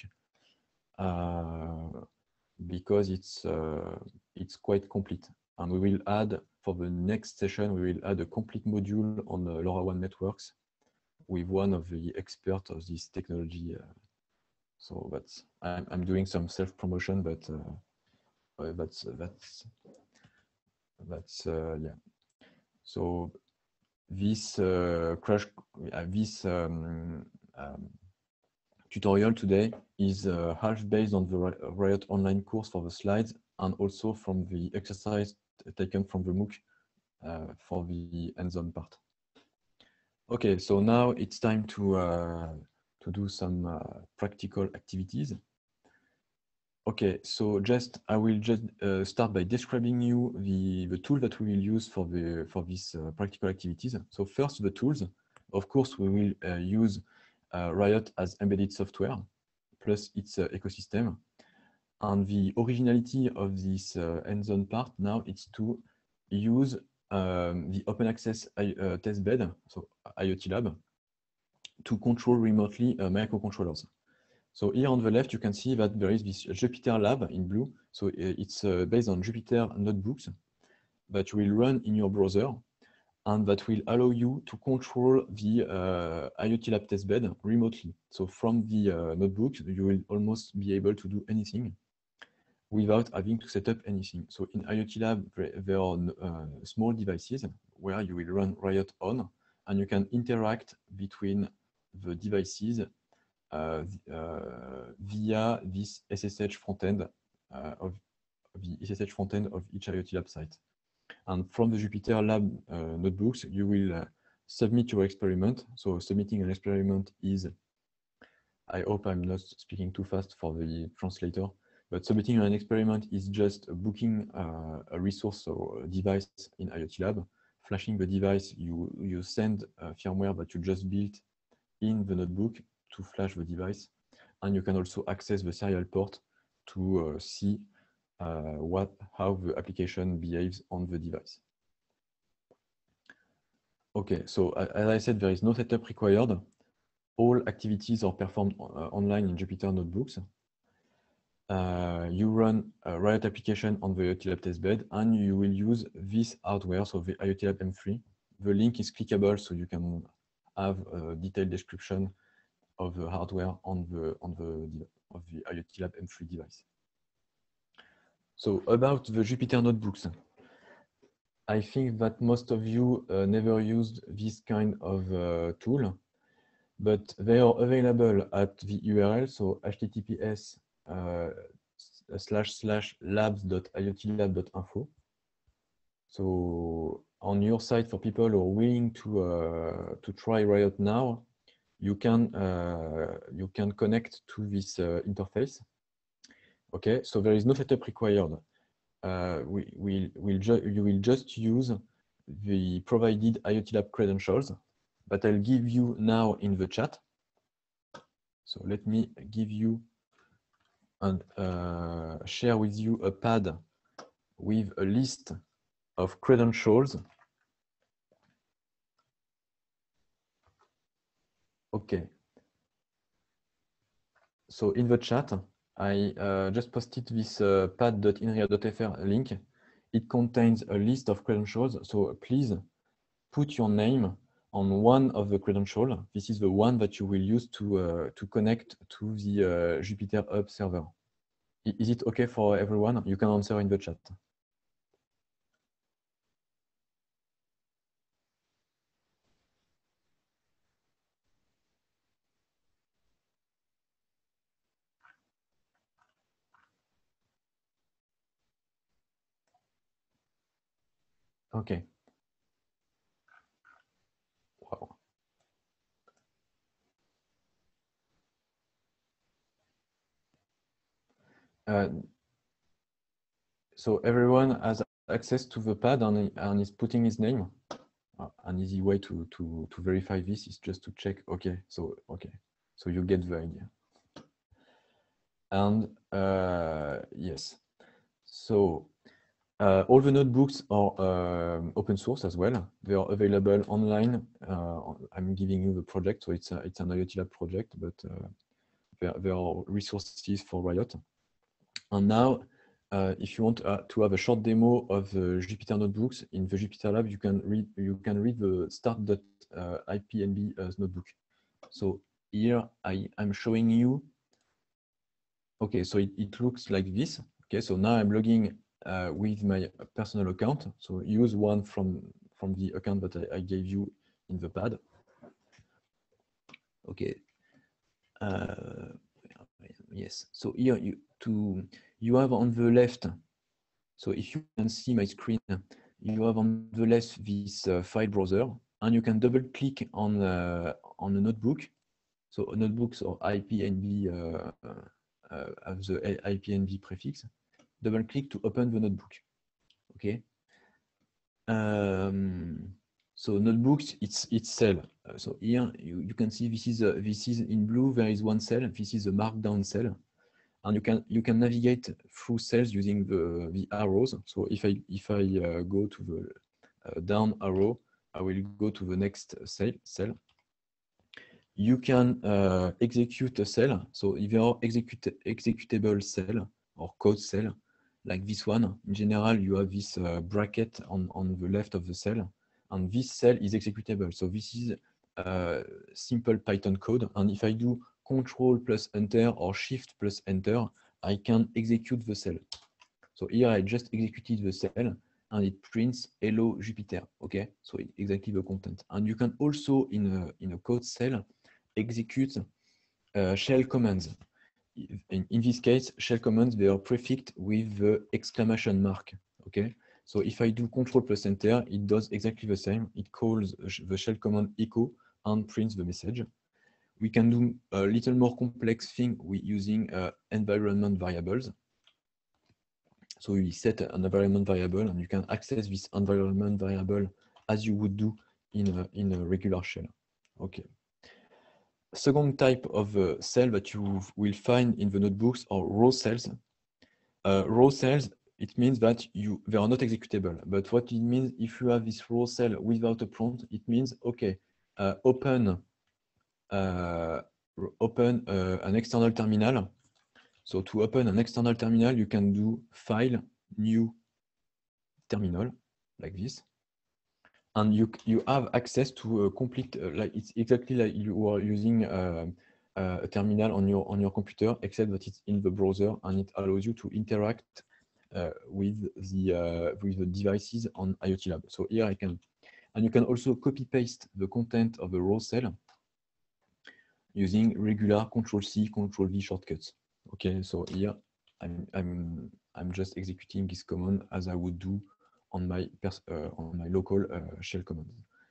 Speaker 2: because it's quite complete. And we will add, for the next session, we will add a complete module on LoRaWAN networks with one of the experts of this technology. So that's I'm doing some self-promotion, but that's yeah. So this tutorial today is half based on the Riot online course for the slides, and also from the exercise taken from the MOOC for the hands-on part. Okay, so now it's time to do some practical activities. Okay, so I will just start by describing you the tool that we will use for these practical activities. So first, the tools. Of course, we will use Riot as embedded software plus its ecosystem. And the originality of this hands-on part now is to use the open access testbed, so IoT Lab, to control remotely microcontrollers. So here on the left, you can see that there is this Jupyter Lab in blue. So it's based on Jupyter notebooks that you will run in your browser, and that will allow you to control the IoT Lab testbed remotely. So from the notebooks, you will almost be able to do anything without having to set up anything. So in IoT Lab, there are small devices where you will run Riot on, and you can interact between the devices via this SSH frontend of each IoT Lab site. And from the Jupyter Lab notebooks, you will submit your experiment. So submitting an experiment is, I hope I'm not speaking too fast for the translator, but submitting an experiment is just booking a resource or a device in IoT Lab, flashing the device, you send firmware that you just built in the notebook to flash the device, and you can also access the serial port to see how the application behaves on the device. Okay, so as I said, there is no setup required. All activities are performed online in Jupyter notebooks. You run a Riot application on the IoT Lab testbed, and you will use this hardware, so the IoT Lab M3. The link is clickable, so you can have a detailed description of the hardware of the IoT Lab M3 device. So about the Jupyter notebooks, I think that most of you never used this kind of tool, but they are available at the URL, so https://labs.iotlab.info. So on your side for people who are willing to try Riot now, you can connect to this interface. Okay, so there is no setup required. You will just use the provided IoT Lab credentials that I'll give you now in the chat. So let me give you and share with you a pad with a list of credentials. Okay. So in the chat, I just posted this pad.inria.fr link. It contains a list of credentials. So please put your name on one of the credentials. This is the one that you will use to connect to the Jupyter Hub server. Is it okay for everyone? You can answer in the chat. Okay. Wow. So everyone has access to the pad and is putting his name. An easy way to verify this is just to check. Okay, so you get the idea. And yes, so all the notebooks are open source as well. They are available online. I'm giving you the project, so it's an IoT Lab project, but there are resources for Riot. And now, if you want to have a short demo of the Jupyter notebooks in the Jupyter Lab, you can read the start.ipnb notebook. So here I'm showing you. Okay, so it looks like this. Okay, so now I'm logging with my personal account. So use one from the account that I gave you in the pad. Okay. Yes. So here you have on the left. So if you can see my screen, you have on the left this file browser, and you can double click on a notebook. So notebooks or IPNB have the IPNB prefix. Double click to open the notebook. Okay. So notebooks, it's cell. So here you can see this is in blue. There is one cell. This is a markdown cell. And you can navigate through cells using the arrows. So if I go to the down arrow, I will go to the next cell. You can execute a cell. So if you are executable cell or code cell, like this one, in general, you have this bracket on the left of the cell, and this cell is executable. So this is simple Python code. And if I do Control plus Enter or Shift plus Enter, I can execute the cell. So here I just executed the cell and it prints hello Jupyter. Okay, so exactly the content. And you can also in a code cell execute shell commands. In this case, shell commands, they are prefixed with the exclamation mark. Okay, so if I do Control plus Enter, it does exactly the same. It calls the shell command echo and prints the message. We can do a little more complex thing with using environment variables. So you set an environment variable and you can access this environment variable as you would do in a regular shell. Okay. Second type of cell that you will find in the notebooks are raw cells. Raw cells, it means that they are not executable. But what it means, if you have this raw cell without a prompt, it means, okay, open an external terminal. So to open an external terminal, you can do File, New Terminal, like this. And you have access to a complete, like it's exactly like you are using a terminal on your computer, except that it's in the browser and it allows you to interact with the devices on IoT Lab. So here I can, and you can also copy paste the content of the raw cell using regular Control-C, Control-V shortcuts. Okay, so here I'm just executing this command as I would do on my local shell command.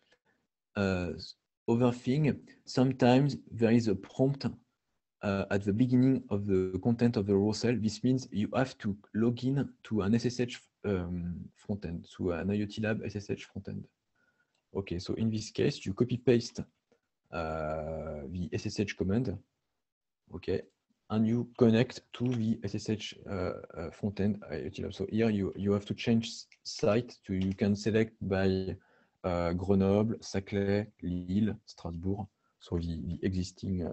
Speaker 2: Other thing, sometimes there is a prompt at the beginning of the content of the row cell. This means you have to log in to an SSH frontend, to an IoT Lab SSH frontend. Okay, so in this case, you copy paste the SSH command, okay, and you connect to the SSH frontend IoT Lab. So here you have to change site to, you can select by Grenoble, Saclay, Lille, Strasbourg, so the existing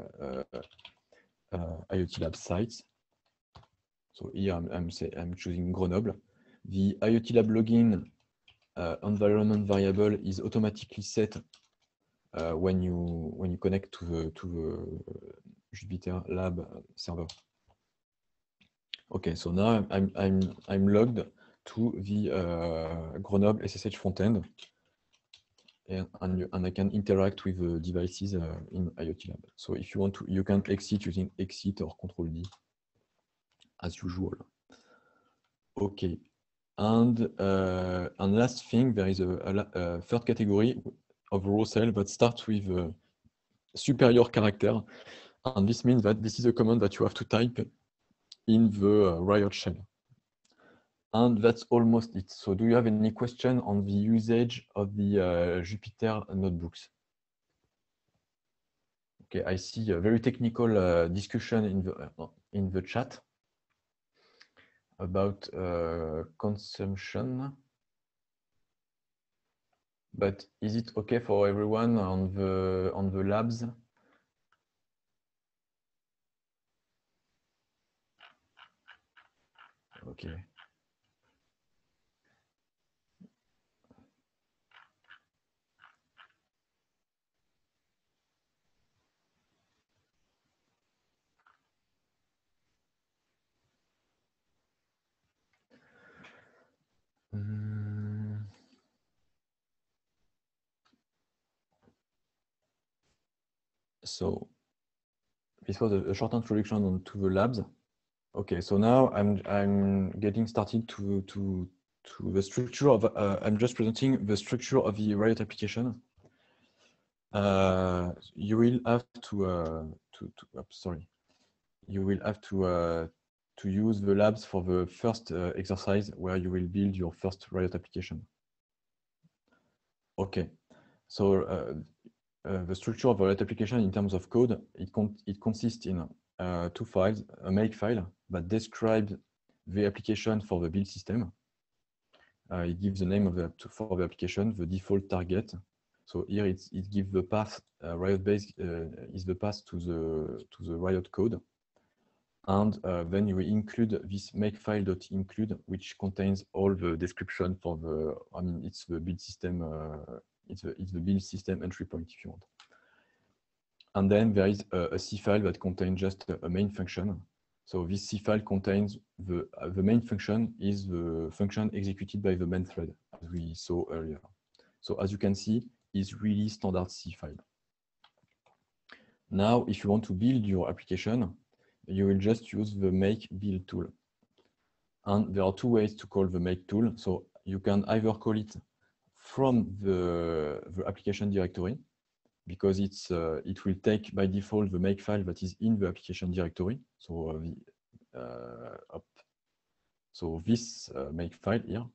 Speaker 2: IoT Lab sites. So here I'm choosing Grenoble. The IoT Lab login environment variable is automatically set when you connect to the Jupyter Lab server. Okay, so now I'm logged to the Grenoble SSH frontend, and I can interact with the devices in IoT Lab. So if you want to, you can exit using exit or Control D as usual. Okay, and last thing, there is a third category of row cell that starts with a superior character, and this means that this is a command that you have to type in the Riot shell. And that's almost it. So do you have any question on the usage of the Jupyter notebooks? Okay, I see a very technical discussion in the chat about consumption. But is it okay for everyone on the labs? Okay. So this was a short introduction onto the labs. Okay, so now I'm getting started to the structure of. I'm just presenting the structure of the Riot application. You will have you will have to use the labs for the first exercise where you will build your first Riot application. Okay, so the structure of a Riot application in terms of code, it consists in two files: a make file that describes the application for the build system. It gives the name of for the application, the default target. So here it gives the path. Riot base is the path to the Riot code, and then you will include this makefile.include, which contains all the description for the. I mean, it's the build system. It's the build system entry point if you want. And then there is a C file that contains just a main function. So this C file contains the main function is the function executed by the main thread, as we saw earlier. So as you can see, it's really standard C file. Now, if you want to build your application, you will just use the make build tool. And there are two ways to call the make tool. So you can either call it from the application directory, because it will take by default the make file that is in the application directory. So this make file here,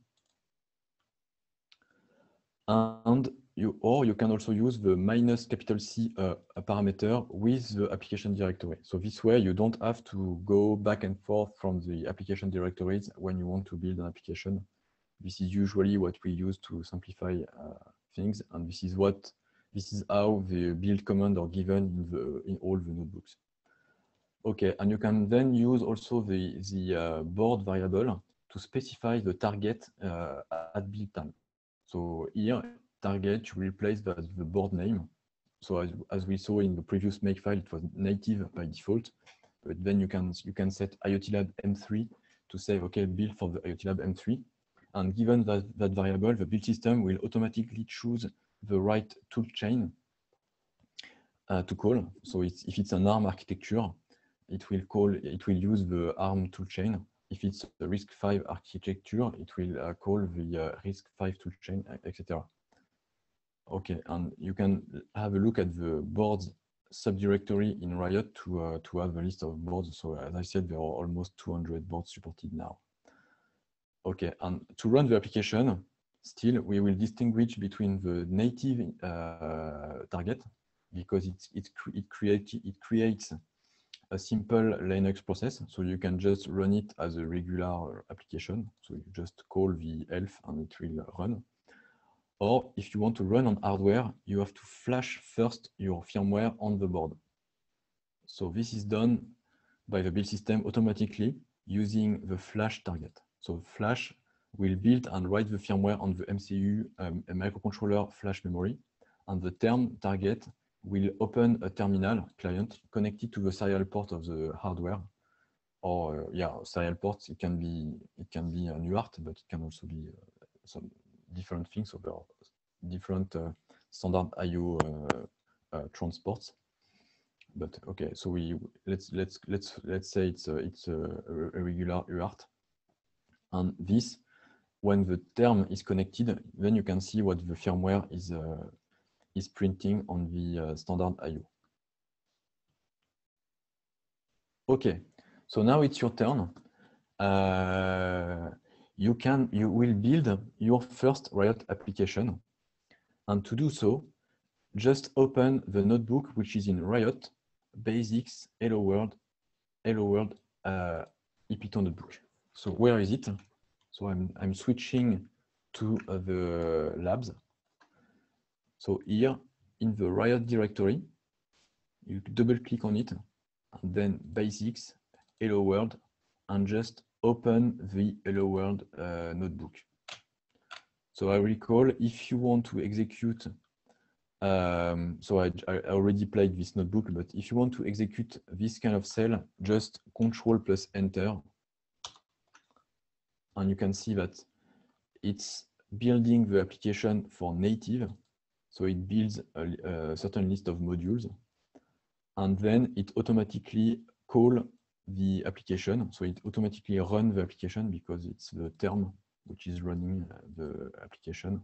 Speaker 2: and you can also use the -C parameter with the application directory. So this way you don't have to go back and forth from the application directories when you want to build an application. This is usually what we use to simplify things, and this is how the build command are given in all the notebooks. Okay, and you can then use also the board variable to specify the target at build time. So here, target, you replace the board name. So as we saw in the previous makefile, it was native by default, but then you can set IoT Lab M3 to say, okay, build for the IoT Lab M3. And given that variable, the build system will automatically choose the right tool chain to call. So if it's an ARM architecture, it will use the ARM toolchain. if it's a RISC-V architecture, it will call the RISC-V toolchain, etc. Okay, and you can have a look at the boards subdirectory in Riot to have a list of boards. So as I said, there are almost 200 boards supported now. Okay, and to run the application, still we will distinguish between the native target, because it creates a simple Linux process, so you can just run it as a regular application. So you just call the elf and it will run. Or if you want to run on hardware, you have to flash first your firmware on the board. So this is done by the build system automatically using the flash target. So flash will build and write the firmware on the MCU a microcontroller flash memory, and the term target will open a terminal client connected to the serial port of the hardware. Or serial ports. It can be a UART, but it can also be some different things. So there are different standard I/O transports. But okay, so let's say it's a regular UART, and this, when the term is connected, then you can see what the firmware is printing on the standard I/O. Okay, so now it's your turn. You will build your first Riot application, and to do so, just open the notebook which is in Riot Basics Hello World Ipython notebook. So where is it? So I'm switching to the labs. So here in the Riot directory, you double click on it, and then Basics Hello World, and just open the Hello World notebook. So I recall, if you want to execute, so I already played this notebook, but if you want to execute this kind of cell, just Control plus Enter. And you can see that it's building the application for native. So it builds a certain list of modules, and then it automatically calls the application. So it automatically runs the application because it's the term which is running the application.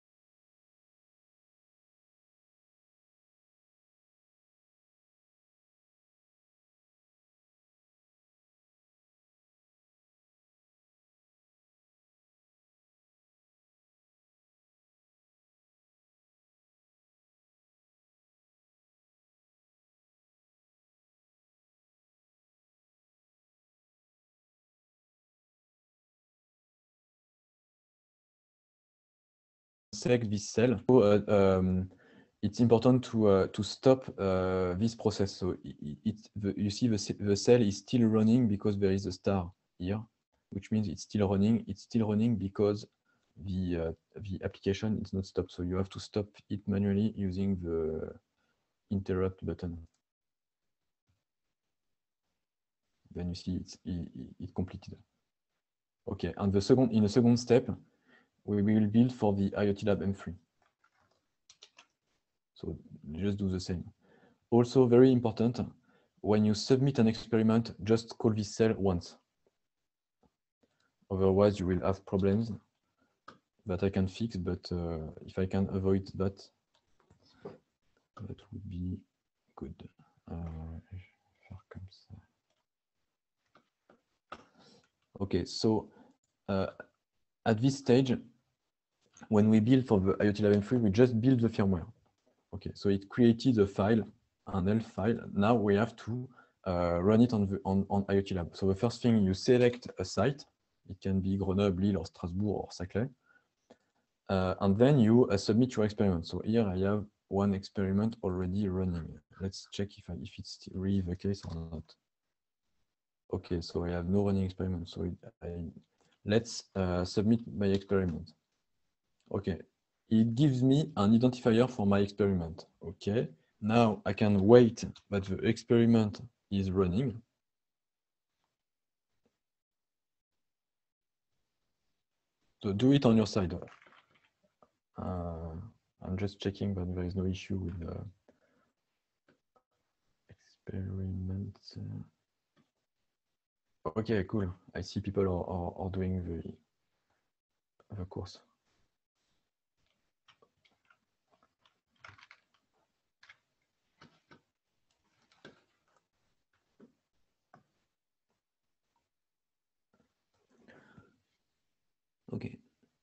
Speaker 2: Select this cell. So, it's important to stop this process. So you see the cell is still running because there is a star here, which means it's still running. It's still running because the application is not stopped. So you have to stop it manually using the interrupt button. Then you see it completed. Okay, and in the second step, we will build for the IoT Lab M3. So just do the same. Also very important, when you submit an experiment, just call this cell once. Otherwise, you will have problems that I can fix, but if I can avoid that, that would be good. Okay, so at this stage, when we build for the IoT Lab M3, we just build the firmware. Okay, so it created a file, an ELF file. Now we have to run it on IoT Lab. So the first thing, you select a site. It can be Grenoble, Lille, or Strasbourg, or Saclay. And then you submit your experiment. So here I have one experiment already running. Let's check if it's really the case or not. Okay, so I have no running experiment. So let's submit my experiment. Okay, it gives me an identifier for my experiment. Okay, now I can wait that the experiment is running. So do it on your side. I'm just checking that there is no issue with the experiment. Okay, cool. I see people are doing the course. Okay.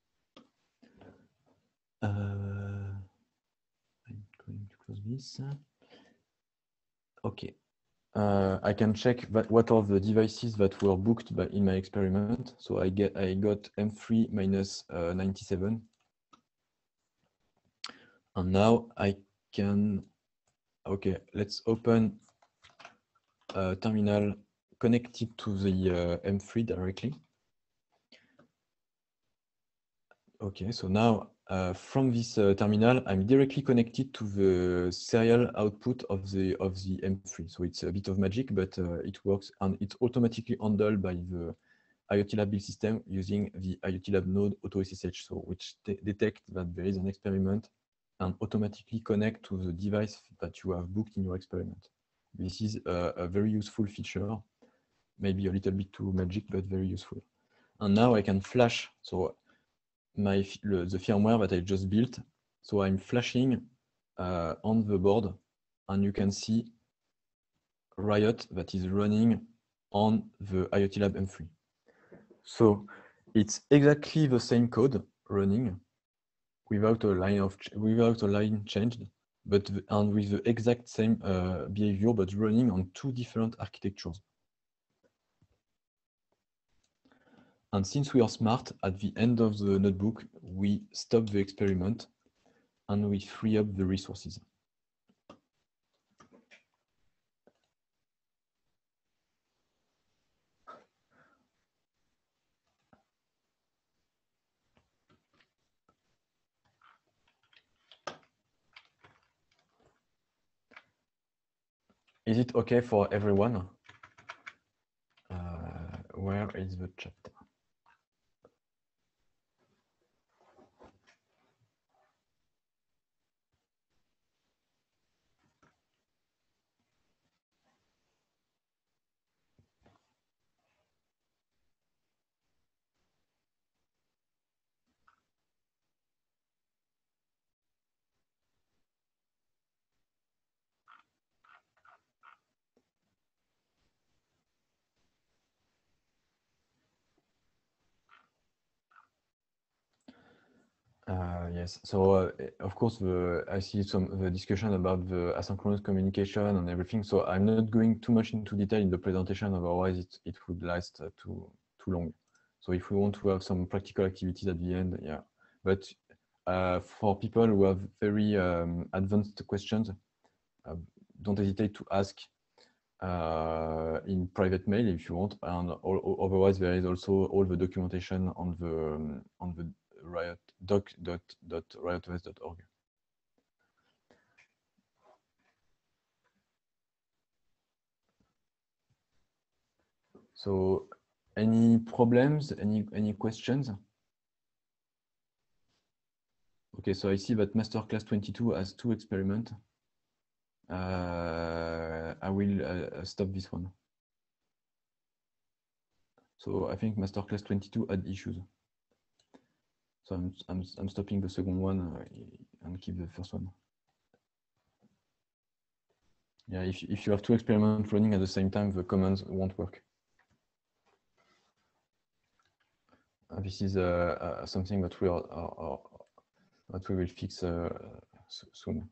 Speaker 2: I'm going to close this. Okay. I can check what are the devices that were booked in my experiment. So I got M3 minus 97. And now I can, okay, let's open a terminal connected to the M3 directly. Okay, so now from this terminal, I'm directly connected to the serial output of the M3. So it's a bit of magic, but it works, and it's automatically handled by the IoT Lab build system using the IoT Lab node AutoSSH, so which detect that there is an experiment and automatically connect to the device that you have booked in your experiment. This is a very useful feature, maybe a little bit too magic, but very useful. And now I can flash. So the firmware that I just built. So I'm flashing on the board, and you can see Riot that is running on the IoT Lab M3. So it's exactly the same code running without a line changed, but and with the exact same behavior, but running on two different architectures. And since we are smart, at the end of the notebook, we stop the experiment and we free up the resources. Is it okay for everyone? Where is the chat? Yes, so of course, I see the discussion about the asynchronous communication and everything. So I'm not going too much into detail in the presentation, otherwise it would last too long. So if we want to have some practical activities at the end, yeah. But for people who have very advanced questions, don't hesitate to ask in private mail if you want, and otherwise there is also all the documentation on the Riot doc.riotOS.org. So any problems, any questions? Okay, so I see that masterclass 22 has 2 experiments. I will stop this one. So I think masterclass 22 had issues. So I'm stopping the second one and keep the first one. Yeah, if you have 2 experiments running at the same time, the commands won't work. This is something that we will fix soon.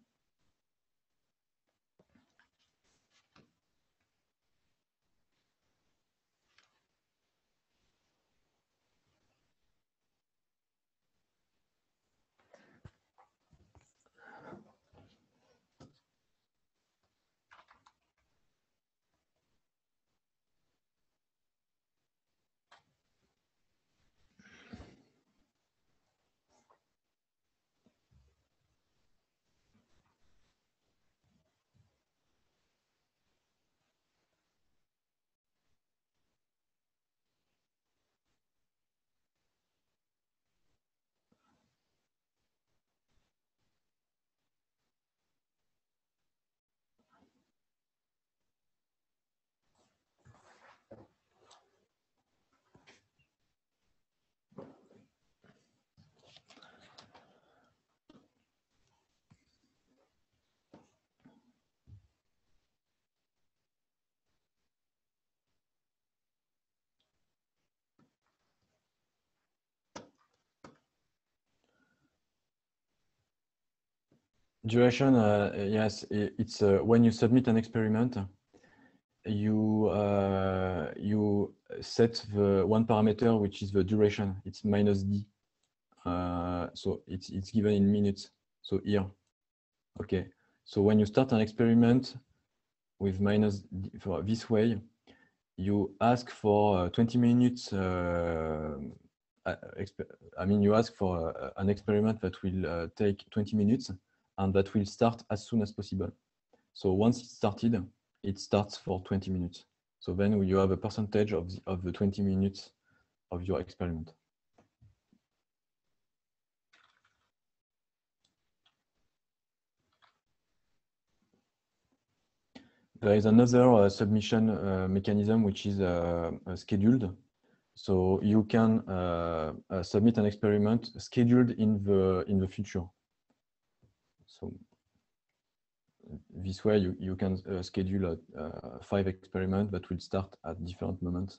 Speaker 2: Duration, yes, it's when you submit an experiment, you set the one parameter, which is the duration. It's -d. So it's given in minutes. So here, okay. So when you start an experiment with -d for this way, you ask for 20 minutes. I mean, you ask for an experiment that will take 20 minutes and that will start as soon as possible. So once it started, it starts for 20 minutes. So then you have a percentage of the 20 minutes of your experiment. There is another submission mechanism which is scheduled. So you can submit an experiment scheduled in the future. So this way you can schedule 5 experiments that will start at different moments.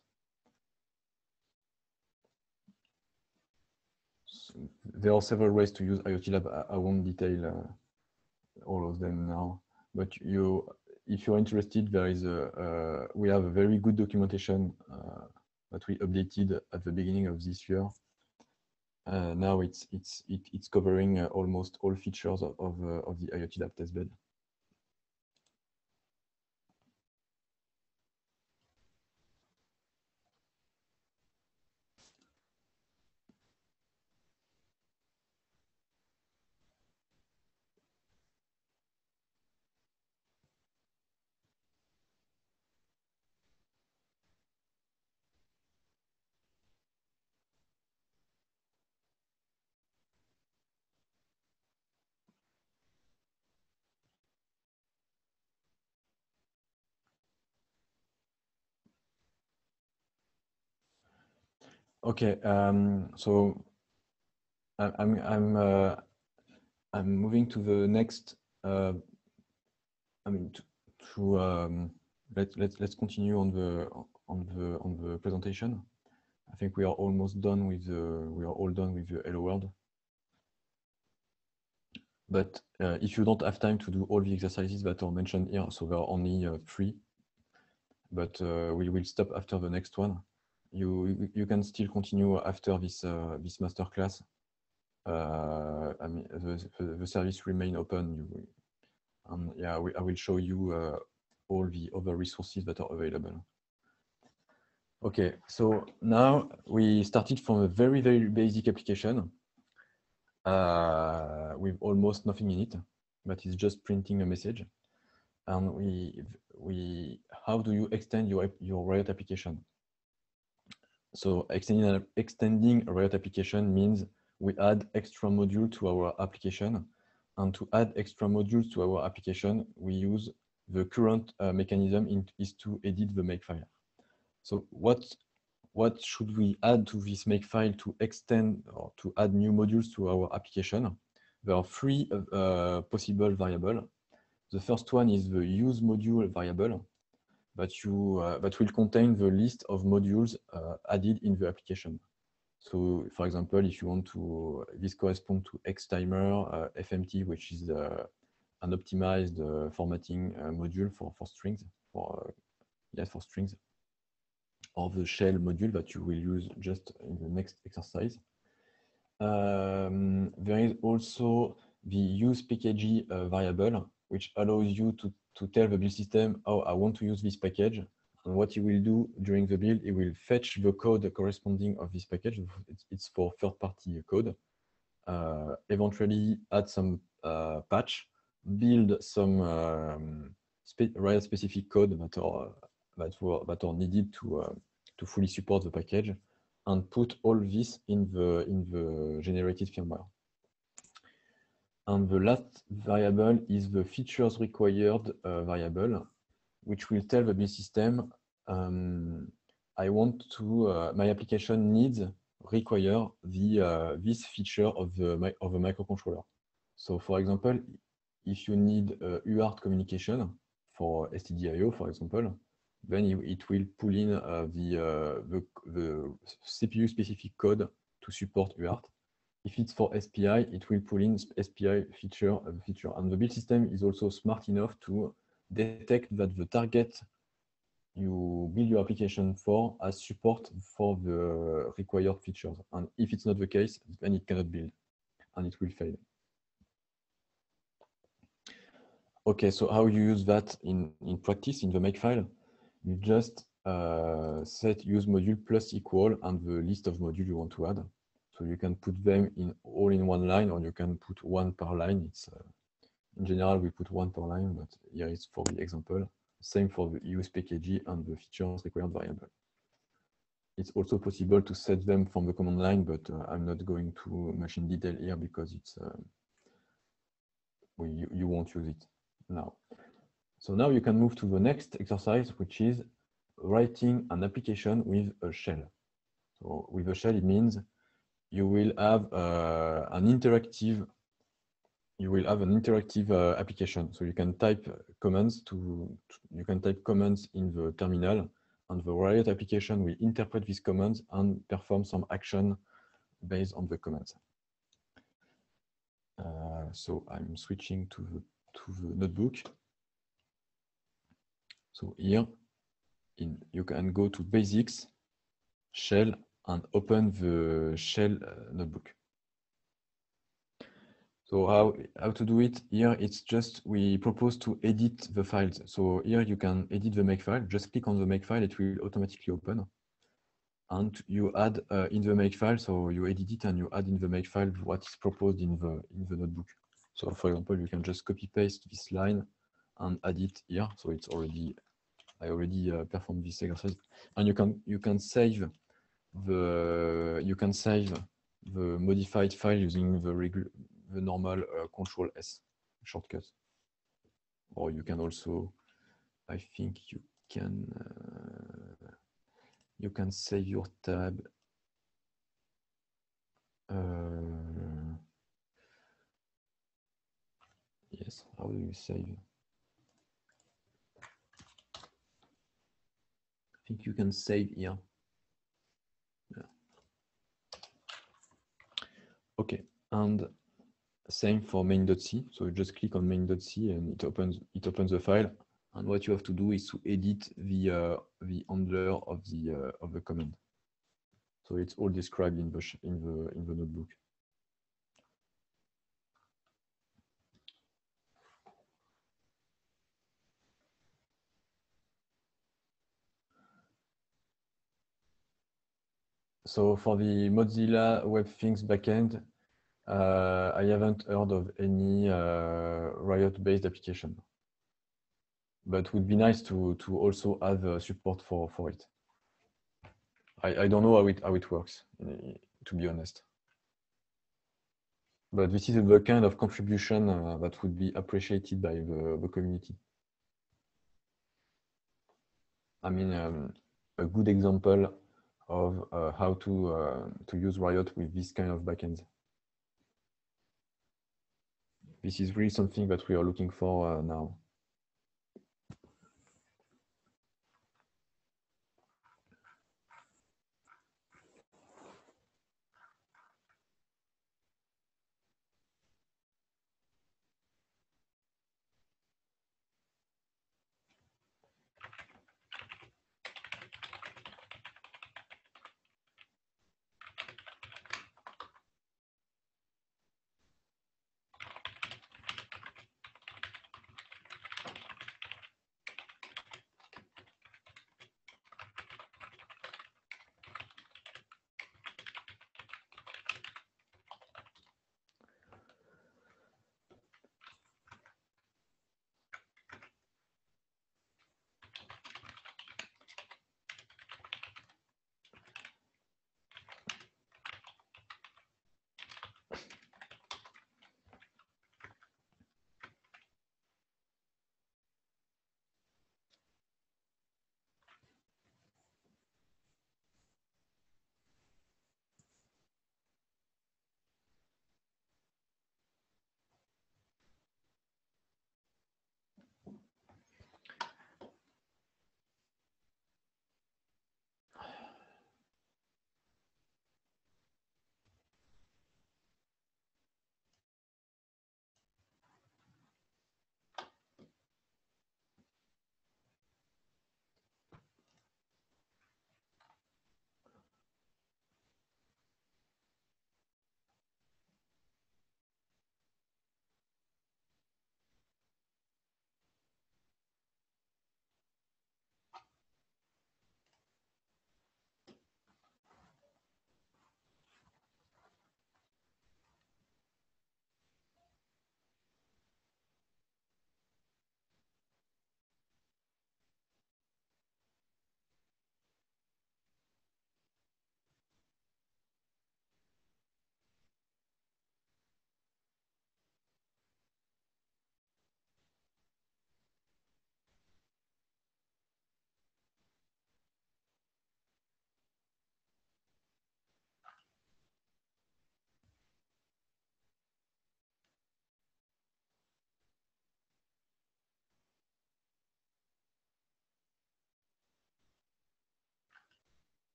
Speaker 2: So there are several ways to use IoT Lab. I won't detail all of them now, but if you're interested, there is we have a very good documentation that we updated at the beginning of this year. Now it's covering almost all features of the IoT Lab testbed. Okay, so I'm moving to the next. I mean, let's continue on the presentation. I think we are almost done with we are all done with the Hello World. But if you don't have time to do all the exercises that are mentioned here, so there are only 3, but we will stop after the next one. You can still continue after this this masterclass. I mean, the service remain open. And yeah, I will show you all the other resources that are available. Okay, so now we started from a very basic application with almost nothing in it, but it's just printing a message. And how do you extend your Riot application? So extending a Riot application means we add extra module to our application. And to add extra modules to our application, we use the current mechanism is to edit the makefile. So what should we add to this makefile to extend or to add new modules to our application? There are 3 possible variables. The first one is the use module variable that will contain the list of modules added in the application. So, for example, if you want to, this corresponds to XTimer, FMT, which is an optimized formatting module for strings, for strings, or the shell module that you will use just in the next exercise. There is also the use package variable, which allows you to tell the build system, oh, I want to use this package. And what you will do during the build, it will fetch the code corresponding of this package. It's for third-party code. Eventually add some patch, build some Riot-specific code that are needed to fully support the package, and put all this in the generated firmware. And the last variable is the features required variable, which will tell the build system, I want to, my application needs require this feature of the microcontroller. So for example, if you need UART communication for STDIO, for example, then it will pull in the CPU specific code to support UART. if it's for SPI, it will pull in SPI feature. And the build system is also smart enough to detect that the target you build your application for has support for the required features. And if it's not the case, then it cannot build and it will fail. Okay, so how you use that in practice in the makefile? You just set use module plus equal and the list of modules you want to add. So you can put them in all in one line, or you can put one per line. It's in general we put one per line, but here it's for the example. Same for the USPKG and the features required variable. It's also possible to set them from the command line, but I'm not going to much in detail here because it's you won't use it now. So now you can move to the next exercise, which is writing an application with a shell. So with a shell, it means you will have an interactive application. So you can type commands you can type commands in the terminal, and the Riot application will interpret these commands and perform some action based on the commands. So I'm switching to the notebook. So here, you can go to Basics, Shell, and open the Shell notebook. So how to do it? Here, it's just we propose to edit the files. So here you can edit the makefile. Just click on the makefile, it will automatically open. And you add in the makefile, so you edit it and you add in the makefile what is proposed in the notebook. So for example, you can just copy paste this line and add it here. So it's already I already performed this exercise, and you can save the modified file using the normal Control S shortcut. Or you can also, I think you can save your tab. Yes, how do you save? I think you can save here. Yeah. Okay, and same for main.c. So you just click on main.c and it opens the file. And what you have to do is to edit the handler of the command. So it's all described in the notebook. So for the Mozilla Web Things backend, I haven't heard of any Riot-based application, but would be nice to also have support for it. I don't know how it works, to be honest. But this is the kind of contribution that would be appreciated by the community. I mean, a good example of how to use Riot with this kind of backend. This is really something that we are looking for now.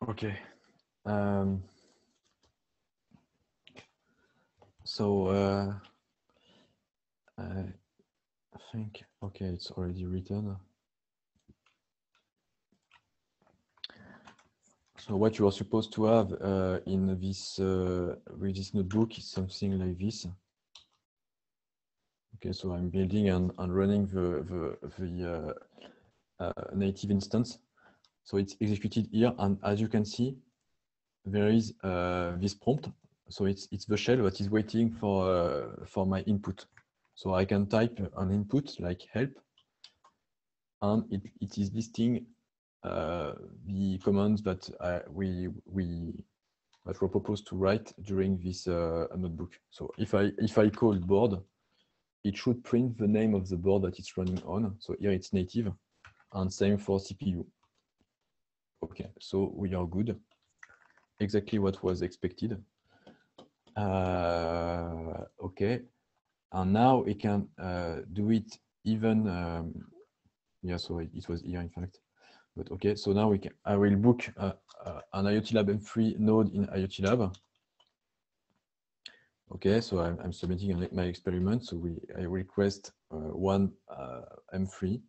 Speaker 2: Okay. So I think, okay, it's already written. So what you are supposed to have in this with this notebook is something like this. Okay, so I'm building and running the native instance. So it's executed here, and as you can see, there is this prompt. So it's the shell that is waiting for my input. So I can type an input like help, and it is listing the commands that we were proposed to write during this notebook. So if I call board, it should print the name of the board that it's running on. So here it's native, and same for CPU. Okay, so we are good. Exactly what was expected. Okay, and now we can do it even. Yeah, so it was here in fact. But okay, so now we can. I will book an IoT Lab M3 node in IoT Lab. Okay, so I'm submitting my experiment. So I request one M3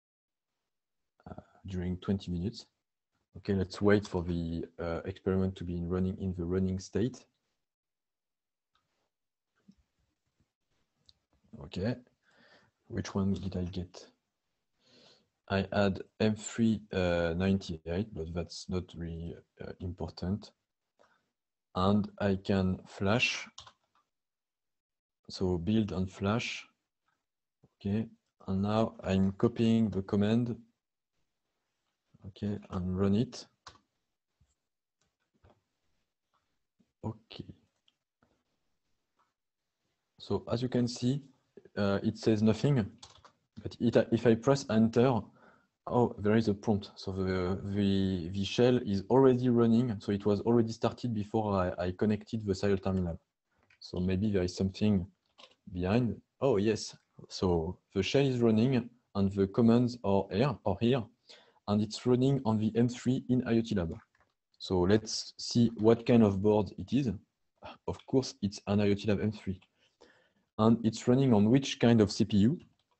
Speaker 2: during 20 minutes. Okay, let's wait for the experiment to be in the running state. Okay, which one did I get? I had M398, but that's not really important. And I can flash. So build and flash. Okay, and now I'm copying the command. Okay, and run it. Okay. So as you can see, it says nothing, but if I press enter, oh, there is a prompt. So the shell is already running. So it was already started before I connected the serial terminal. So maybe there is something behind. Oh yes. So the shell is running and the commands are here, and it's running on the M3 in IoT Lab. So let's see what kind of board it is. Of course, it's an IoT Lab M3. And it's running on which kind of CPU?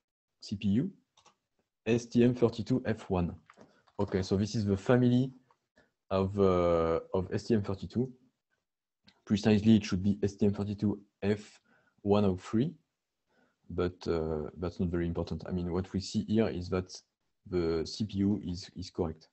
Speaker 2: STM32F1. Okay, so this is the family of STM32. Precisely, it should be STM32F103, but that's not very important. I mean, what we see here is that the CPU is correct.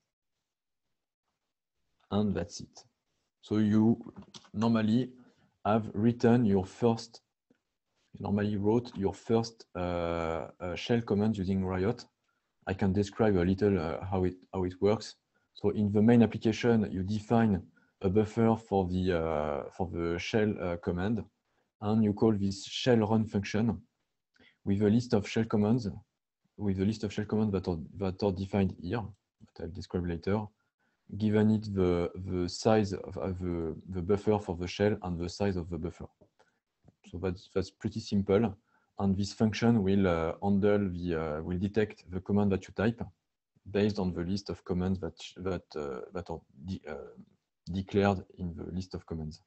Speaker 2: And that's it. So you normally have written your first, wrote your first shell command using Riot. I can describe a little how it works. So in the main application, you define a buffer for the shell command, and you call this shell run function with a list of shell commands, that are defined here, that I'll describe later, given it the size of the buffer for the shell and the size of the buffer. So that's pretty simple. And this function will will detect the command that you type based on the list of commands that are declared in the list of commands.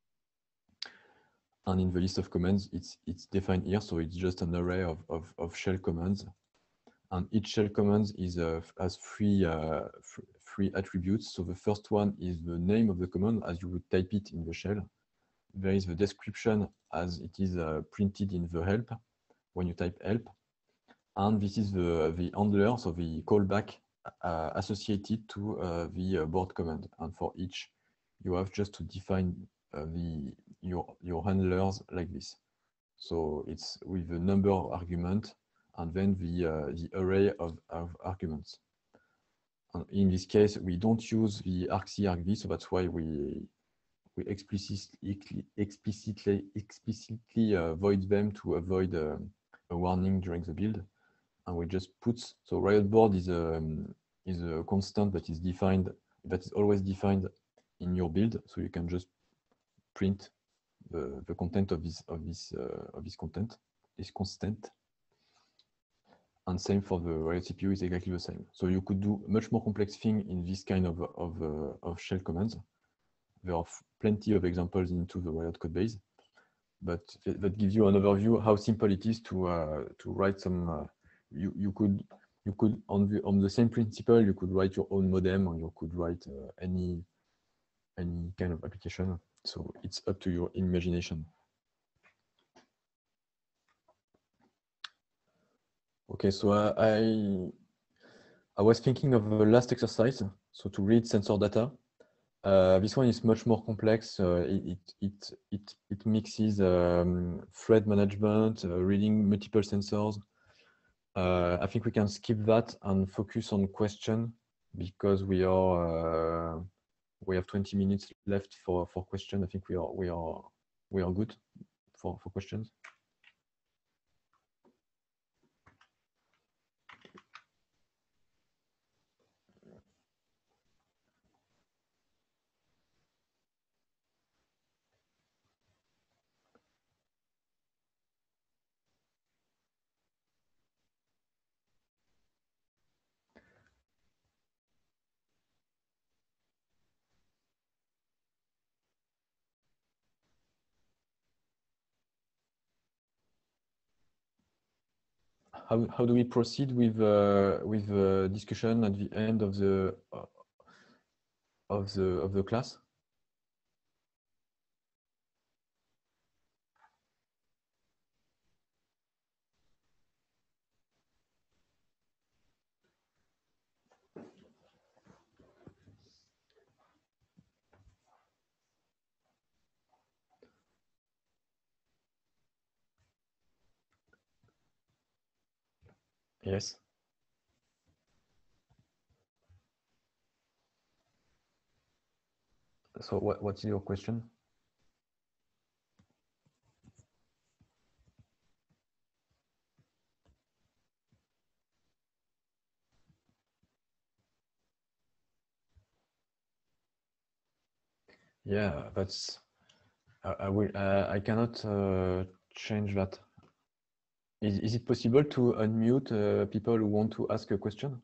Speaker 2: And in the list of commands, it's defined here, so it's just an array of shell commands. And each shell command has three attributes. So the first one is the name of the command as you would type it in the shell. There is the description as it is printed in the help when you type help. And this is the handler, so the callback associated to the board command. And for each, you have just to define your handlers like this. So it's with the number of argument and then the array of arguments. And in this case, we don't use the argc argv, so that's why we explicitly void them to avoid a warning during the build. And we just put, so Riot board is a constant that is defined, that is always defined in your build, so you can just print the content of this constant. And same for the Riot CPU is exactly the same. So you could do much more complex thing in this kind of shell commands. There are plenty of examples into the Riot code base, but that gives you an overview how simple it is to write some. You could on the same principle you could write your own modem, or you could write any kind of application. So it's up to your imagination. Okay, so I was thinking of the last exercise, so to read sensor data. This one is much more complex. It mixes thread management, reading multiple sensors. I think we can skip that and focus on question, because we have 20 minutes left for question. I think we are good for questions. How do we proceed with discussion at the end of the class? Yes. So what's your question? Yeah, that's I cannot change that. Is it possible to unmute people who want to ask a question?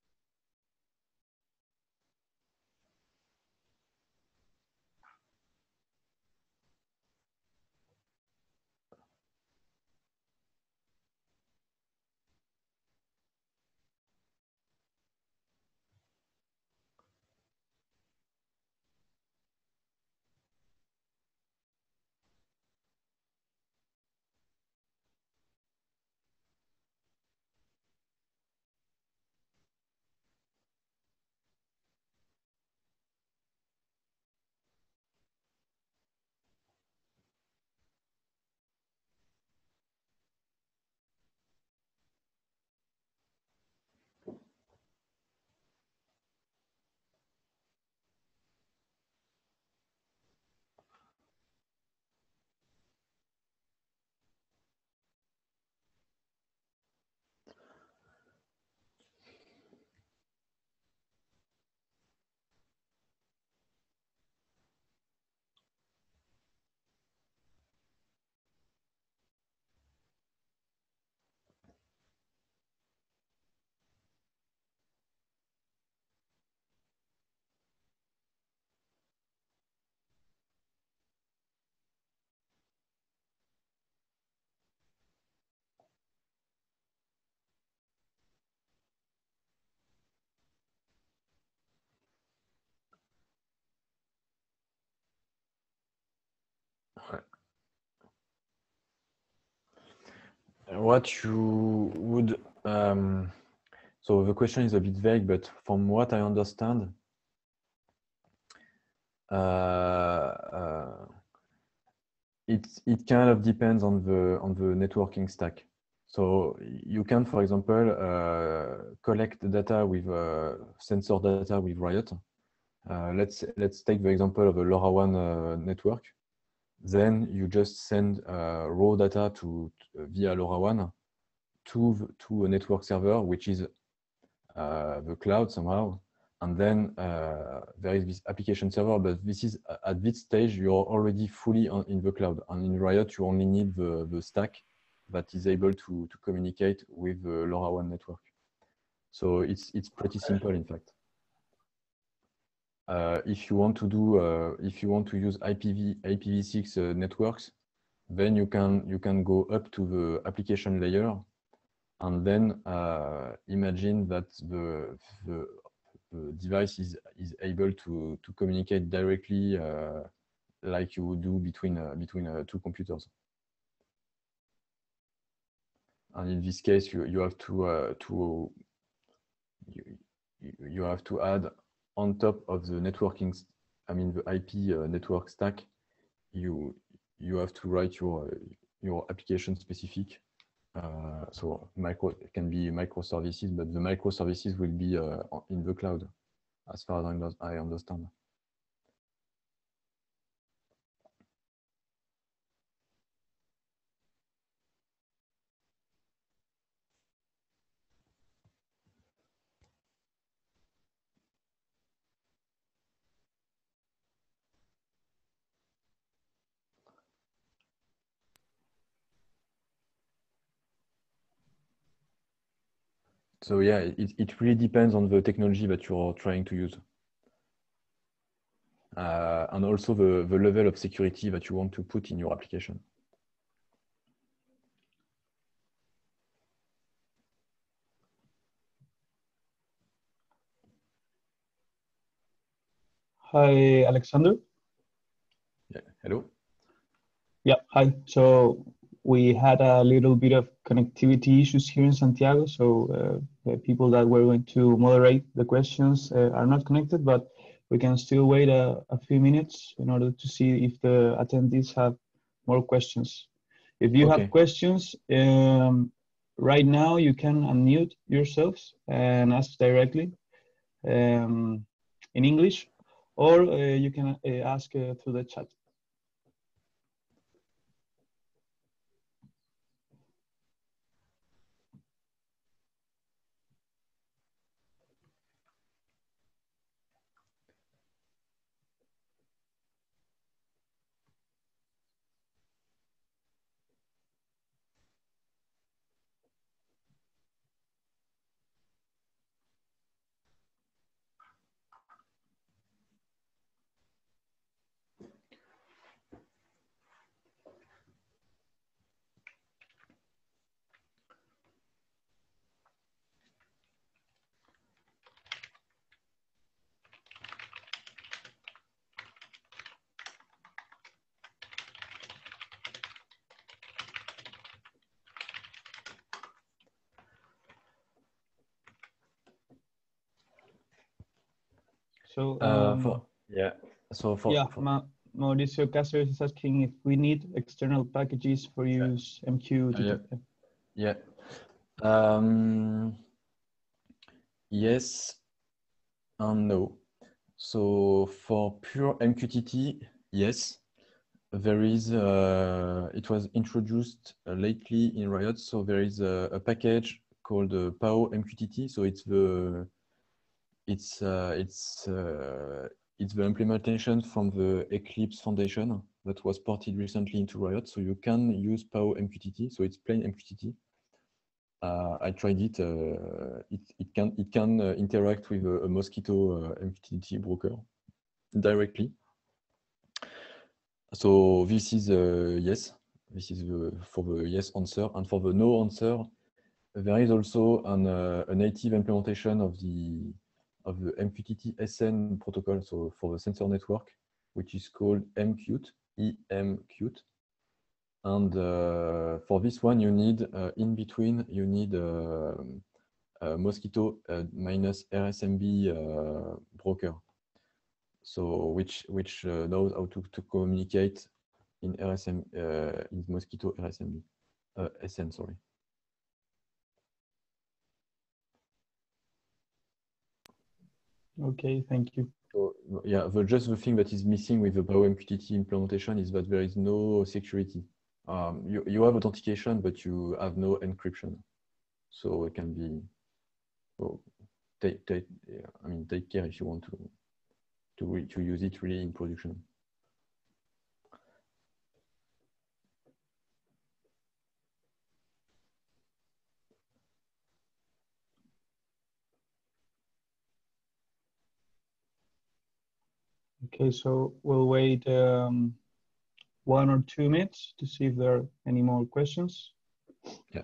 Speaker 2: What you would so the question is a bit vague, but from what I understand, it kind of depends on the networking stack. So you can, for example, collect data with sensor data with Riot. Let's take the example of a LoRaWAN network. Then you just send raw data via LoRaWAN to a network server, which is the cloud somehow. And then there is this application server, but this is at this stage you're already fully in the cloud. And in Riot, you only need the stack that is able to communicate with the LoRaWAN network. So it's pretty simple, in fact. If you want to do, if you want to use IPv6 networks, then you can go up to the application layer, and then imagine that the device is able to communicate directly, like you would do between two computers. And in this case, you have to add on top of the networking, the IP network stack, you have to write your application specific. So it can be microservices, but the microservices will be in the cloud, as far as I understand. So yeah, it really depends on the technology that you're trying to use. And also the level of security that you want to put in your application.
Speaker 3: Hi, Alexander.
Speaker 2: Yeah, hello.
Speaker 3: Yeah, hi. So we had a little bit of connectivity issues here in Santiago. So the people that were going to moderate the questions are not connected, but we can still wait a few minutes in order to see if the attendees have more questions. If you have questions, right now you can unmute yourselves and ask directly in English, or you can ask through the chat. So Mauricio Cáceres is asking if we need external packages for use MQTT.
Speaker 2: Yeah. Yes and no. So for pure MQTT, yes, there is. It was introduced lately in Riot. So there is a package called PAO MQTT. So it's the implementation from the Eclipse Foundation that was ported recently into Riot. So you can use PAO MQTT. So it's plain MQTT. I tried it. It can interact with a Mosquitto MQTT broker directly. So this is yes. This is for the yes answer, and for the no answer, there is also a native implementation of the MQTT SN protocol. So for the sensor network, which is called MQT, EMQT. And for this one, you need in between, you need Mosquitto minus RSMB broker. So which knows how to communicate in in Mosquitto RSMB SN, sorry.
Speaker 3: Okay, thank you.
Speaker 2: So yeah, just the thing that is missing with the PAO MQTT implementation is that there is no security. You have authentication, but you have no encryption. So it can be. So take care if you want to use it really in production.
Speaker 3: Okay, so we'll wait 1 or 2 minutes to see if there are any more questions.
Speaker 2: Yeah.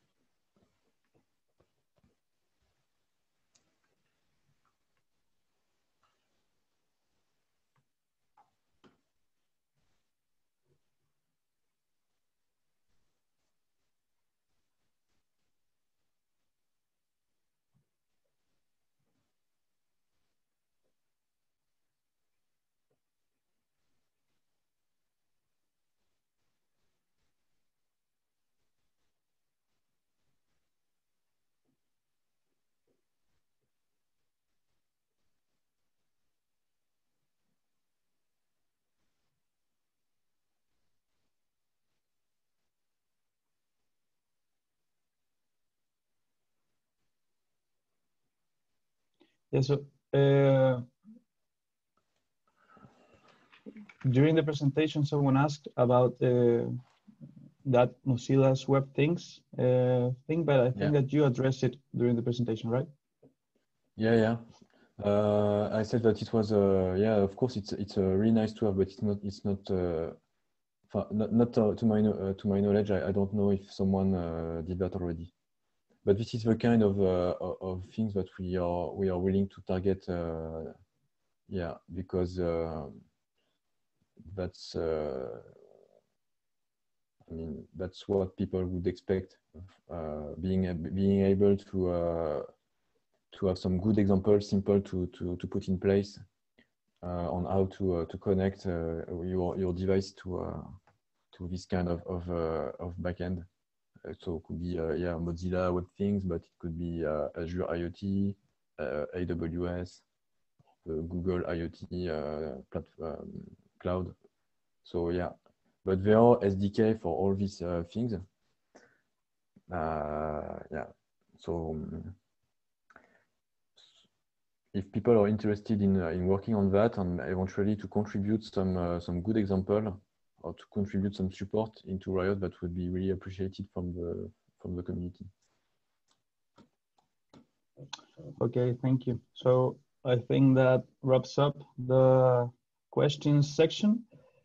Speaker 3: Yeah, so during the presentation, someone asked about that Mozilla's Web Things thing, but I think that you addressed it during the presentation, right?
Speaker 2: Yeah. I said that it was yeah, of course it's really nice to have, but it's not to my knowledge. I don't know if someone did that already. But this is the kind of things that we are willing to target. Yeah, because that's I mean that's what people would expect. Being able to have some good examples, simple to put in place on how to connect your device to this kind of backend. So it could be yeah, Mozilla Web Things, but it could be Azure IoT, AWS, Google IoT cloud. So yeah, but there are SDK for all these things. Yeah, so if people are interested in working on that and eventually to contribute some good example or to contribute some support into Riot, that would be really appreciated from the community.
Speaker 3: Okay, thank you. So I think that wraps up the questions section.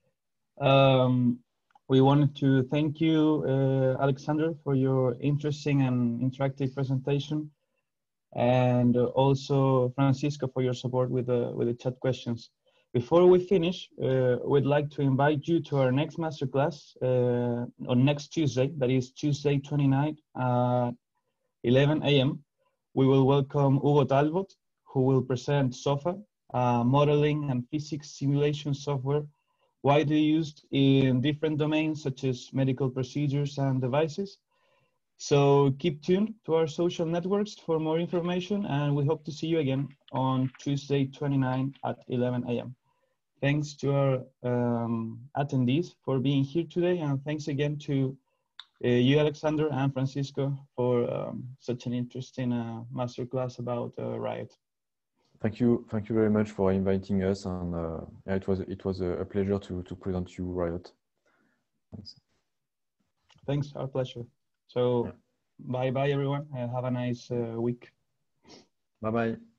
Speaker 3: We wanted to thank you, Alexander, for your interesting and interactive presentation, and also Francisco for your support with the chat questions. Before we finish, we'd like to invite you to our next masterclass on next Tuesday, that is Tuesday 29th at 11 a.m. We will welcome Hugo Talbot, who will present SOFA, modeling and physics simulation software widely used in different domains such as medical procedures and devices. So keep tuned to our social networks for more information, and we hope to see you again on Tuesday 29 at 11 a.m. Thanks to our attendees for being here today, and thanks again to you, Alexander, and Francisco for such an interesting masterclass about Riot.
Speaker 2: Thank you very much for inviting us, and yeah, it was a pleasure to present you Riot.
Speaker 3: Thanks, our pleasure. So, yeah. Bye everyone, have a nice week.
Speaker 2: Bye.